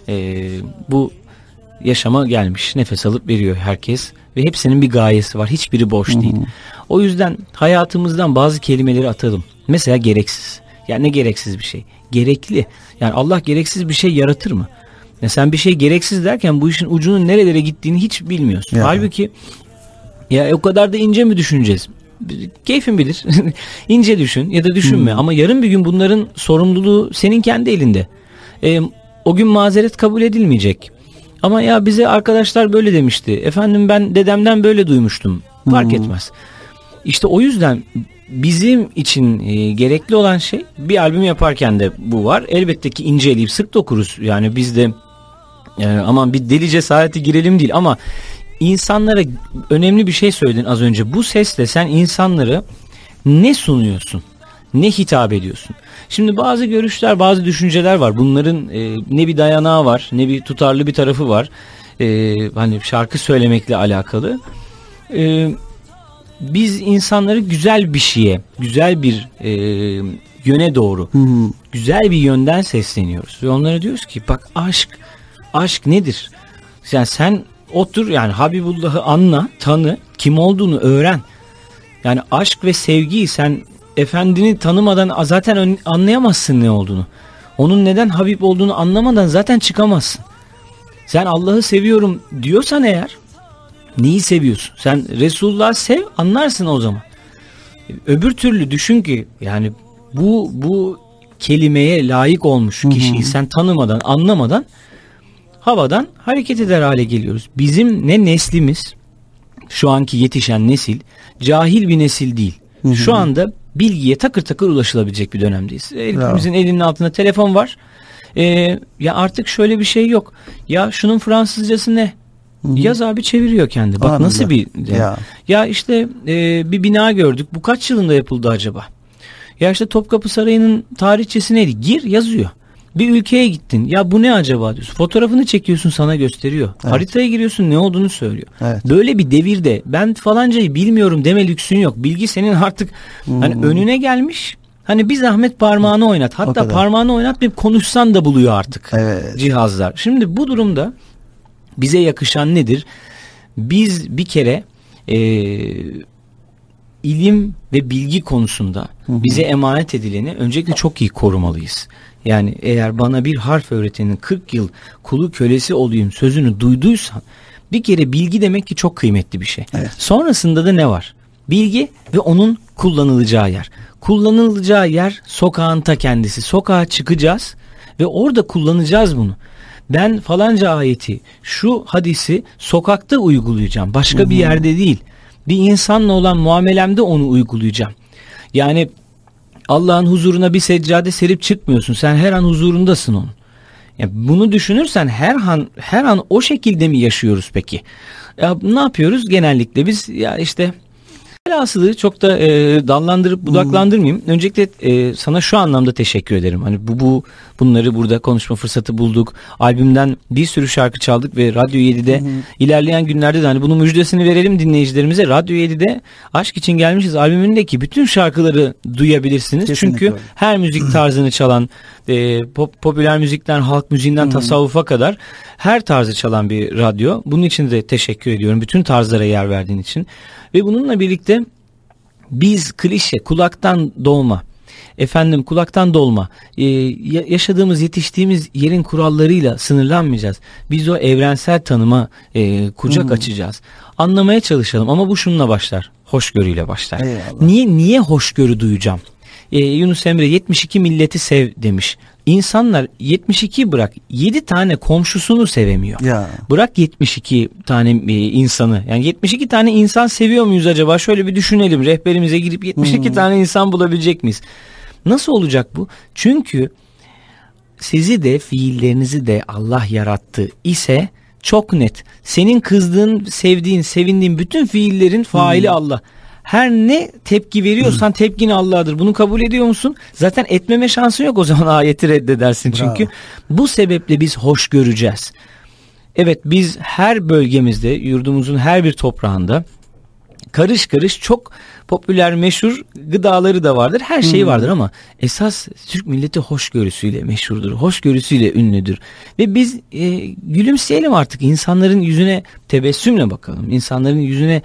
bu yaşama gelmiş. Nefes alıp veriyor herkes ve hepsinin bir gayesi var. Hiçbiri boş değil. O yüzden hayatımızdan bazı kelimeleri atalım. Mesela gereksiz. Yani ne gereksiz bir şey? Gerekli. Yani Allah gereksiz bir şey yaratır mı? Ya sen bir şey gereksiz derken bu işin ucunun nerelere gittiğini hiç bilmiyorsun. Ya. Halbuki ya o kadar da ince mi düşüneceğiz? Keyfin bilir. İnce düşün ya da düşünme. Ama yarın bir gün bunların sorumluluğu senin kendi elinde. O gün mazeret kabul edilmeyecek. Ama ya bize arkadaşlar böyle demişti. Efendim ben dedemden böyle duymuştum. Fark etmez. İşte o yüzden bizim için gerekli olan şey, bir albüm yaparken de bu var. Elbette ki inceleyip sık dokuruz. Yani biz de aman bir deli cesareti girelim değil ama insanlara önemli bir şey söyledin az önce. Bu sesle sen insanlara ne sunuyorsun? Ne hitap ediyorsun? Şimdi bazı görüşler, bazı düşünceler var. Bunların ne bir dayanağı var, ne bir tutarlı bir tarafı var. Hani şarkı söylemekle alakalı. Biz insanları güzel bir şeye, güzel bir yöne doğru, güzel bir yönden sesleniyoruz. Ve onlara diyoruz ki bak aşk nedir? Yani sen otur, yani Habibullah'ı anla, tanı, kim olduğunu öğren. Yani aşk ve sevgiyi sen efendini tanımadan zaten anlayamazsın ne olduğunu. Onun neden Habib olduğunu anlamadan zaten çıkamazsın. Sen Allah'ı seviyorum diyorsan eğer, neyi seviyorsun? Sen Resulullah'ı sev, anlarsın o zaman. Öbür türlü düşün ki yani bu kelimeye layık olmuş kişiyi sen tanımadan, anlamadan havadan hareket eder hale geliyoruz. Bizim ne neslimiz, şu anki yetişen nesil cahil bir nesil değil. Şu anda bilgiye takır takır ulaşılabilecek bir dönemdeyiz. Hepimizin elinin altında telefon var. Ya artık şöyle bir şey yok. Ya şunun Fransızcası ne? Yaz abi, çeviriyor kendi. Bak nasıl bir... Ya işte bir bina gördük. Bu kaç yılında yapıldı acaba? Ya işte Topkapı Sarayı'nın tarihçesi neydi? Gir, yazıyor. Bir ülkeye gittin. Ya bu ne acaba diyorsun. Fotoğrafını çekiyorsun, sana gösteriyor. Evet. Haritaya giriyorsun, ne olduğunu söylüyor. Evet. Böyle bir devirde ben falancayı bilmiyorum deme lüksün yok. Bilgi senin artık hani önüne gelmiş. Hani bir zahmet parmağını oynat. Hatta parmağını oynatmayıp konuşsan da buluyor artık cihazlar. Şimdi bu durumda Bize yakışan nedir? Biz bir kere ilim ve bilgi konusunda bize emanet edileni öncelikle çok iyi korumalıyız. Yani eğer bana bir harf öğretenin 40 yıl kulu kölesi olayım sözünü duyduysan, bir kere bilgi demek ki çok kıymetli bir şey. Evet. Sonrasında da ne var? Bilgi ve onun kullanılacağı yer. Kullanılacağı yer sokağın ta kendisi. Sokağa çıkacağız ve orada kullanacağız bunu. Ben falanca ayeti, şu hadisi sokakta uygulayacağım. Başka bir yerde değil. Bir insanla olan muamelemde onu uygulayacağım. Yani Allah'ın huzuruna bir seccade serip çıkmıyorsun. Sen her an huzurundasın onun. Yani bunu düşünürsen her an o şekilde mi yaşıyoruz peki? Ya ne yapıyoruz genellikle biz? Ya işte velhasılı çok da dallandırıp budaklandırmayayım. Öncelikle sana şu anlamda teşekkür ederim. Hani bunları burada konuşma fırsatı bulduk. Albümden bir sürü şarkı çaldık ve Radyo 7'de ilerleyen günlerde de hani bunun müjdesini verelim dinleyicilerimize. Radyo 7'de Aşk İçin Gelmişiz albümündeki bütün şarkıları duyabilirsiniz. Kesinlikle. Çünkü her müzik tarzını çalan, popüler müzikten, halk müziğinden tasavvufa kadar her tarzı çalan bir radyo. Bunun için de teşekkür ediyorum. Bütün tarzlara yer verdiğin için. Ve bununla birlikte biz klişe, kulaktan dolma, yaşadığımız, yetiştiğimiz yerin kurallarıyla sınırlanmayacağız. Biz o evrensel tanıma kucak açacağız. Anlamaya çalışalım ama bu şununla başlar. Hoşgörüyle başlar. Eyvallah. Niye hoşgörü duyacağım? Yunus Emre 72 milleti sev demiş. İnsanlar 72 bırak 7 tane komşusunu sevemiyor. Ya. Bırak 72 tane insanı. Yani 72 tane insan seviyor muyuz acaba? Şöyle bir düşünelim. Rehberimize girip 72 tane insan bulabilecek miyiz? Nasıl olacak bu? Çünkü sizi de fiillerinizi de Allah yarattı ise çok net. Senin kızdığın, sevdiğin, sevindiğin bütün fiillerin faili Allah. Her ne tepki veriyorsan tepkin Allah'dır. Bunu kabul ediyor musun? Zaten etmeme şansın yok, o zaman ayeti reddedersin. Çünkü bu sebeple biz hoş göreceğiz. Evet, biz her bölgemizde, yurdumuzun her bir toprağında karış karış çok popüler, meşhur gıdaları da vardır. Her şey vardır ama esas Türk milleti hoşgörüsüyle meşhurdur. Hoşgörüsüyle ünlüdür. Ve biz gülümseyelim artık. İnsanların yüzüne tebessümle bakalım. İnsanların yüzüne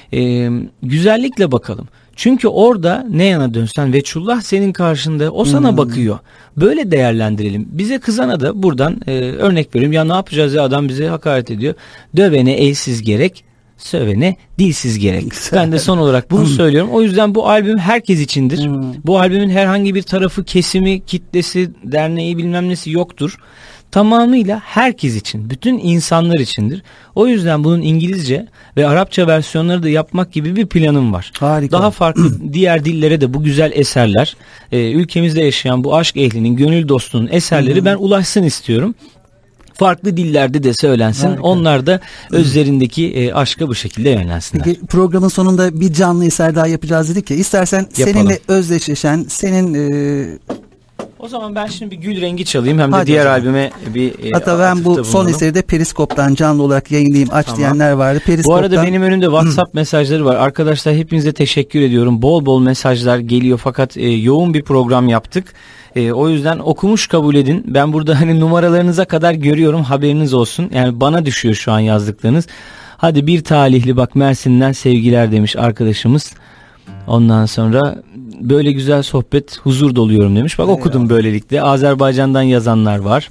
güzellikle bakalım. Çünkü orada ne yana dönsen veçullah senin karşında, o sana bakıyor. Böyle değerlendirelim. Bize kızana da buradan örnek veriyorum. Ya ne yapacağız ya, adam bize hakaret ediyor. Dövene elsiz gerek, sövene dilsiz gerek. Ben de son olarak bunu söylüyorum. O yüzden bu albüm herkes içindir. Bu albümün herhangi bir tarafı, kesimi, kitlesi, derneği bilmem nesi yoktur. Tamamıyla herkes için, bütün insanlar içindir. O yüzden bunun İngilizce ve Arapça versiyonları da yapmak gibi bir planım var. Harika. Daha farklı diğer dillere de bu güzel eserler, ülkemizde yaşayan bu aşk ehlinin, gönül dostunun eserleri ben ulaşsın istiyorum. Farklı dillerde de söylensin. Harika. Onlar da özlerindeki aşka bu şekilde yönlensinler. Peki, programın sonunda bir canlı eser daha yapacağız dedik ya. İstersen yapalım. Seninle özdeşleşen, senin... O zaman ben şimdi bir Gül Rengi çalayım. Hem de diğer albüme bir... Hatta ben bu son eseri de Periskop'tan canlı olarak yayınlayayım. Aç diyenler vardı. Bu arada benim önümde WhatsApp mesajları var. Arkadaşlar hepinize teşekkür ediyorum. Bol bol mesajlar geliyor fakat yoğun bir program yaptık. O yüzden okumuş kabul edin. Ben burada hani numaralarınıza kadar görüyorum, haberiniz olsun. Yani bana düşüyor şu an yazdıklarınız. Hadi bir talihli bak Mersin'den sevgiler demiş arkadaşımız. Ondan sonra böyle güzel sohbet, huzur doluyorum demiş. Bak okudum böylelikle. Azerbaycan'dan yazanlar var.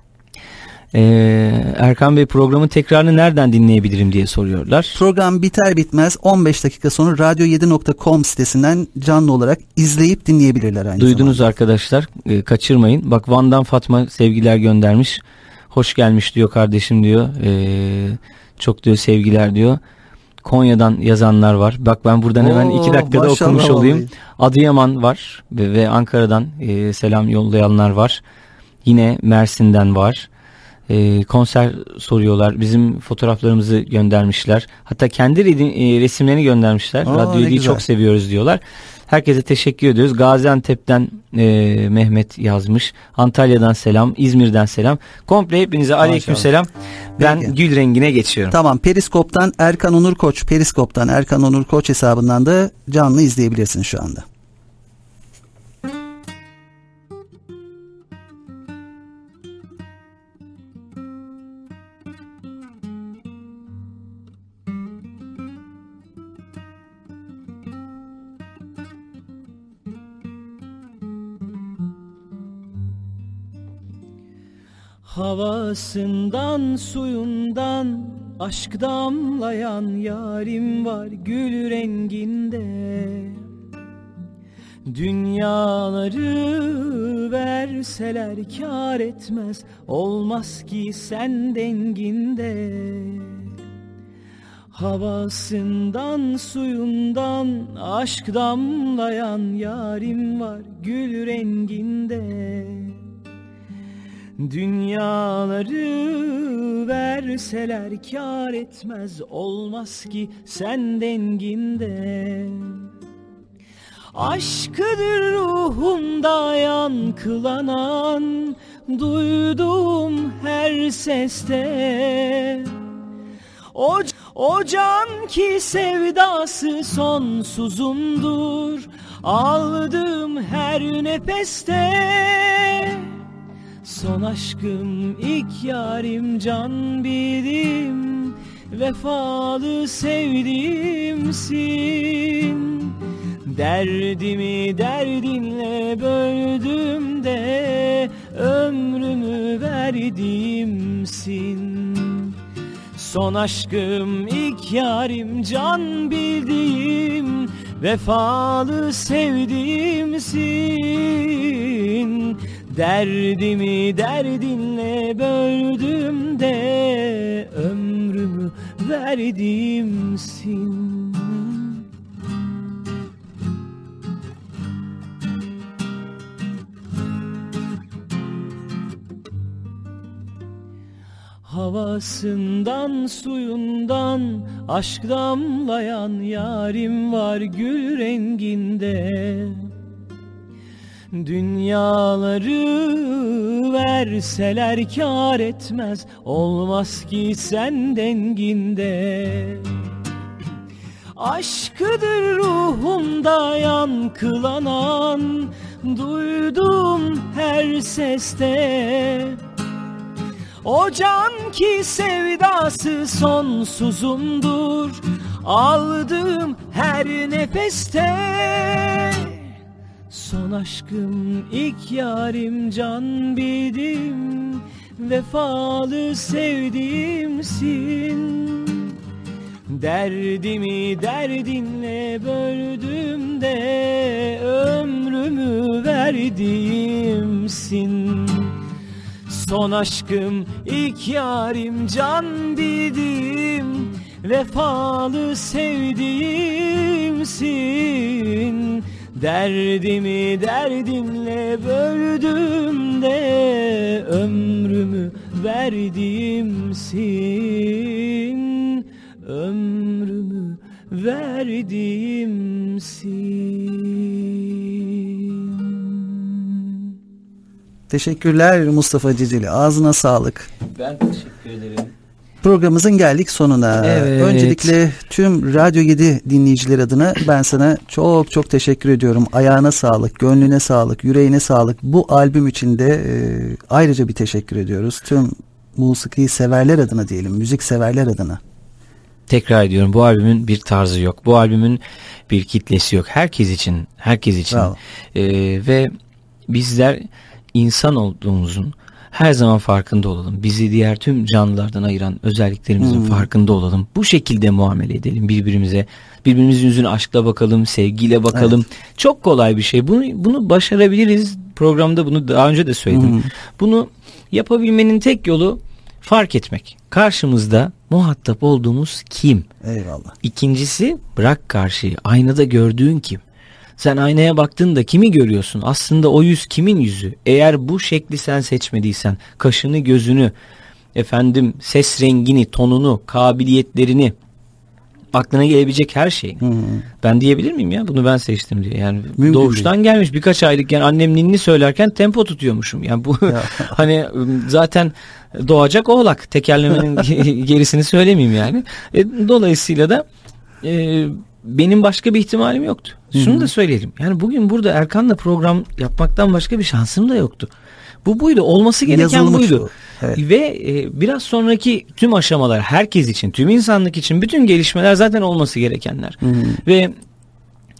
Erkan Bey, programın tekrarını nereden dinleyebilirim diye soruyorlar. Program biter bitmez 15 dakika sonra radyo7.com sitesinden canlı olarak izleyip dinleyebilirler aynı Duydunuz zamanda. Arkadaşlar, kaçırmayın. Bak Van'dan Fatma sevgiler göndermiş. Hoş gelmiş diyor kardeşim diyor. Çok diyor sevgiler diyor. Konya'dan yazanlar var. Bak ben buradan hemen 2 dakikada okumuş olayım. Vallahi. Adıyaman var ve Ankara'dan selam yollayanlar var. Yine Mersin'den var. Konser soruyorlar. Bizim fotoğraflarımızı göndermişler. Hatta kendi resimlerini göndermişler. Radyoyu çok seviyoruz diyorlar. Herkese teşekkür ediyoruz. Gaziantep'ten Mehmet yazmış. Antalya'dan selam. İzmir'den selam. Komple hepinize aleykümselam. Ben Gül Rengi'ne geçiyorum. Tamam. Periskop'tan Erkan Onur Koç. Periskop'tan Erkan Onur Koç hesabından da canlı izleyebilirsiniz şu anda. Havasından suyundan aşk damlayan yarim var gül renginde. Dünyaları verseler kâr etmez, olmaz ki sen denginde. Havasından suyundan aşk damlayan yarim var gül renginde. Dünyaları verseler kâr etmez, olmaz ki sen denginde. Aşkıdır ruhumda yankılanan, duyduğum her seste. O can ki sevdası sonsuzumdur, aldığım her nefeste. Son aşkım ilk yarim, can bildim, vefalı sevdiğimsin. Derdimi derdinle böldüm de ömrümü verdiğimsin. Son aşkım ilk yarim, can bildiğim, vefalı sevdiğimsin. Derdimi derdinle böldüm de ömrümü verdiğimsin. Havasından suyundan aşk damlayan yarim var gül renginde. Dünyaları verseler kâr etmez, olmaz ki sen denginde. Aşkıdır ruhumda yankılanan, duyduğum her seste. O can ki sevdası sonsuzumdur, aldığım her nefeste. Son aşkım ilk yarim, can bildim, vefalı sevdiğimsin. Derdimi derdinle böldüm de ömrümü verdiğimsin. Son aşkım ilk yarim, can bildim, vefalı sevdiğimsin. Derdimi derdinle böldüm de ömrümü verdiğimsin. Ömrümü verdiğimsin. Teşekkürler Mustafa Ceceli. Ağzına sağlık. Ben teşekkür ederim. Programımızın geldik sonuna. Evet. Öncelikle tüm Radyo 7 dinleyiciler adına ben sana çok çok teşekkür ediyorum. Ayağına sağlık, gönlüne sağlık, yüreğine sağlık. Bu albüm için de ayrıca bir teşekkür ediyoruz. Tüm musiki severler adına diyelim, müzik severler adına. Tekrar ediyorum, bu albümün bir tarzı yok. Bu albümün bir kitlesi yok. Herkes için, herkes için. Ve bizler insan olduğumuzun her zaman farkında olalım. Bizi diğer tüm canlılardan ayıran özelliklerimizin farkında olalım. Bu şekilde muamele edelim birbirimize. Birbirimizin yüzüne aşkla bakalım, sevgiyle bakalım. Evet. Çok kolay bir şey. Bunu başarabiliriz. Programda bunu daha önce de söyledim. Bunu yapabilmenin tek yolu fark etmek. Karşımızda muhatap olduğumuz kim? Eyvallah. İkincisi, bırak karşıyı. Aynada gördüğün kim? Sen aynaya baktığında kimi görüyorsun? Aslında o yüz kimin yüzü? Eğer bu şekli sen seçmediysen, kaşını, gözünü, ses rengini, tonunu, kabiliyetlerini, aklına gelebilecek her şeyi. Ben diyebilir miyim ya? Bunu ben seçtim diye. Yani mümkün doğuştan değil. Gelmiş birkaç aylık, yani annem ninni söylerken tempo tutuyormuşum. Yani bu hani zaten doğacak oğlak. Tekerlemenin gerisini söylemeyeyim yani. Dolayısıyla da benim başka bir ihtimalim yoktu. Şunu da söyleyelim. Yani bugün burada Erkan'la program yapmaktan başka bir şansım da yoktu. Bu buydu. Olması gereken yazılmış buydu. Evet. Ve biraz sonraki tüm aşamalar, herkes için, tüm insanlık için bütün gelişmeler zaten olması gerekenler. Ve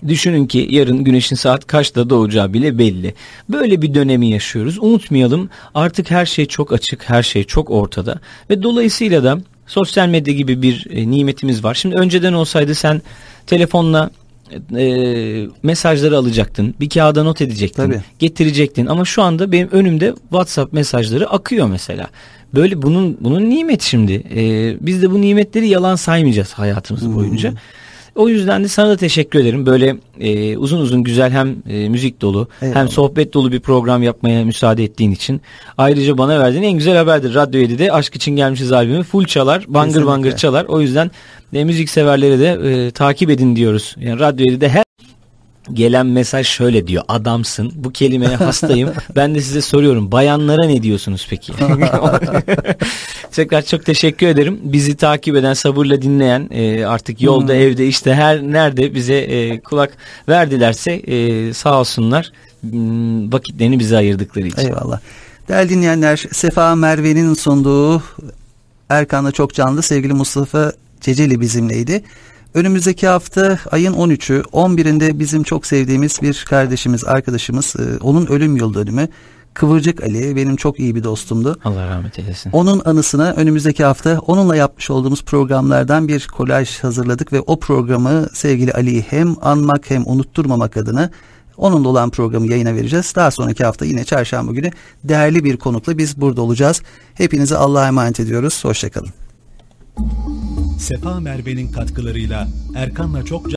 Düşünün ki yarın güneşin saat kaçta doğacağı bile belli. Böyle bir dönemi yaşıyoruz. Unutmayalım, artık her şey çok açık, her şey çok ortada ve dolayısıyla da sosyal medya gibi bir nimetimiz var. Şimdi önceden olsaydı sen telefonla mesajları alacaktın, bir kağıda not edecektin, Tabii. getirecektin ama şu anda benim önümde WhatsApp mesajları akıyor mesela. Böyle bunun nimeti şimdi. Biz de bu nimetleri yalan saymayacağız hayatımız boyunca. O yüzden de sana da teşekkür ederim. Böyle uzun uzun güzel hem müzik dolu hem sohbet dolu bir program yapmaya müsaade ettiğin için. Ayrıca bana verdiğin en güzel haberdir. Radyo 7'de Aşk İçin Gelmişiz albümü full çalar, bangır bangır çalar. O yüzden müzik severlere de takip edin diyoruz. Yani Radyo 7'de her gelen mesaj şöyle diyor: adamsın. Bu kelimeye hastayım. Ben de size soruyorum, bayanlara ne diyorsunuz peki? Tekrar çok teşekkür ederim. Bizi takip eden, sabırla dinleyen, artık yolda, evde, işte her nerede bize kulak verdilerse sağ olsunlar, vakitlerini bize ayırdıkları için. Eyvallah. Değerli dinleyenler, Sefa Merve'nin sunduğu Erkan'la Çok Canlı sevgili Mustafa Ceceli bizimleydi. Önümüzdeki hafta ayın 13'ü, 11'inde bizim çok sevdiğimiz bir kardeşimiz, arkadaşımız, onun ölüm yıl dönümü. Kıvırcık Ali benim çok iyi bir dostumdu. Allah rahmet eylesin. Onun anısına önümüzdeki hafta onunla yapmış olduğumuz programlardan bir kolaj hazırladık ve o programı sevgili Ali'yi hem anmak hem unutturmamak adına onunla olan programı yayına vereceğiz. Daha sonraki hafta yine çarşamba günü değerli bir konukla biz burada olacağız. Hepinize Allah'a emanet ediyoruz. Hoşçakalın. Sefa Merve'nin katkılarıyla Erkan'la Çok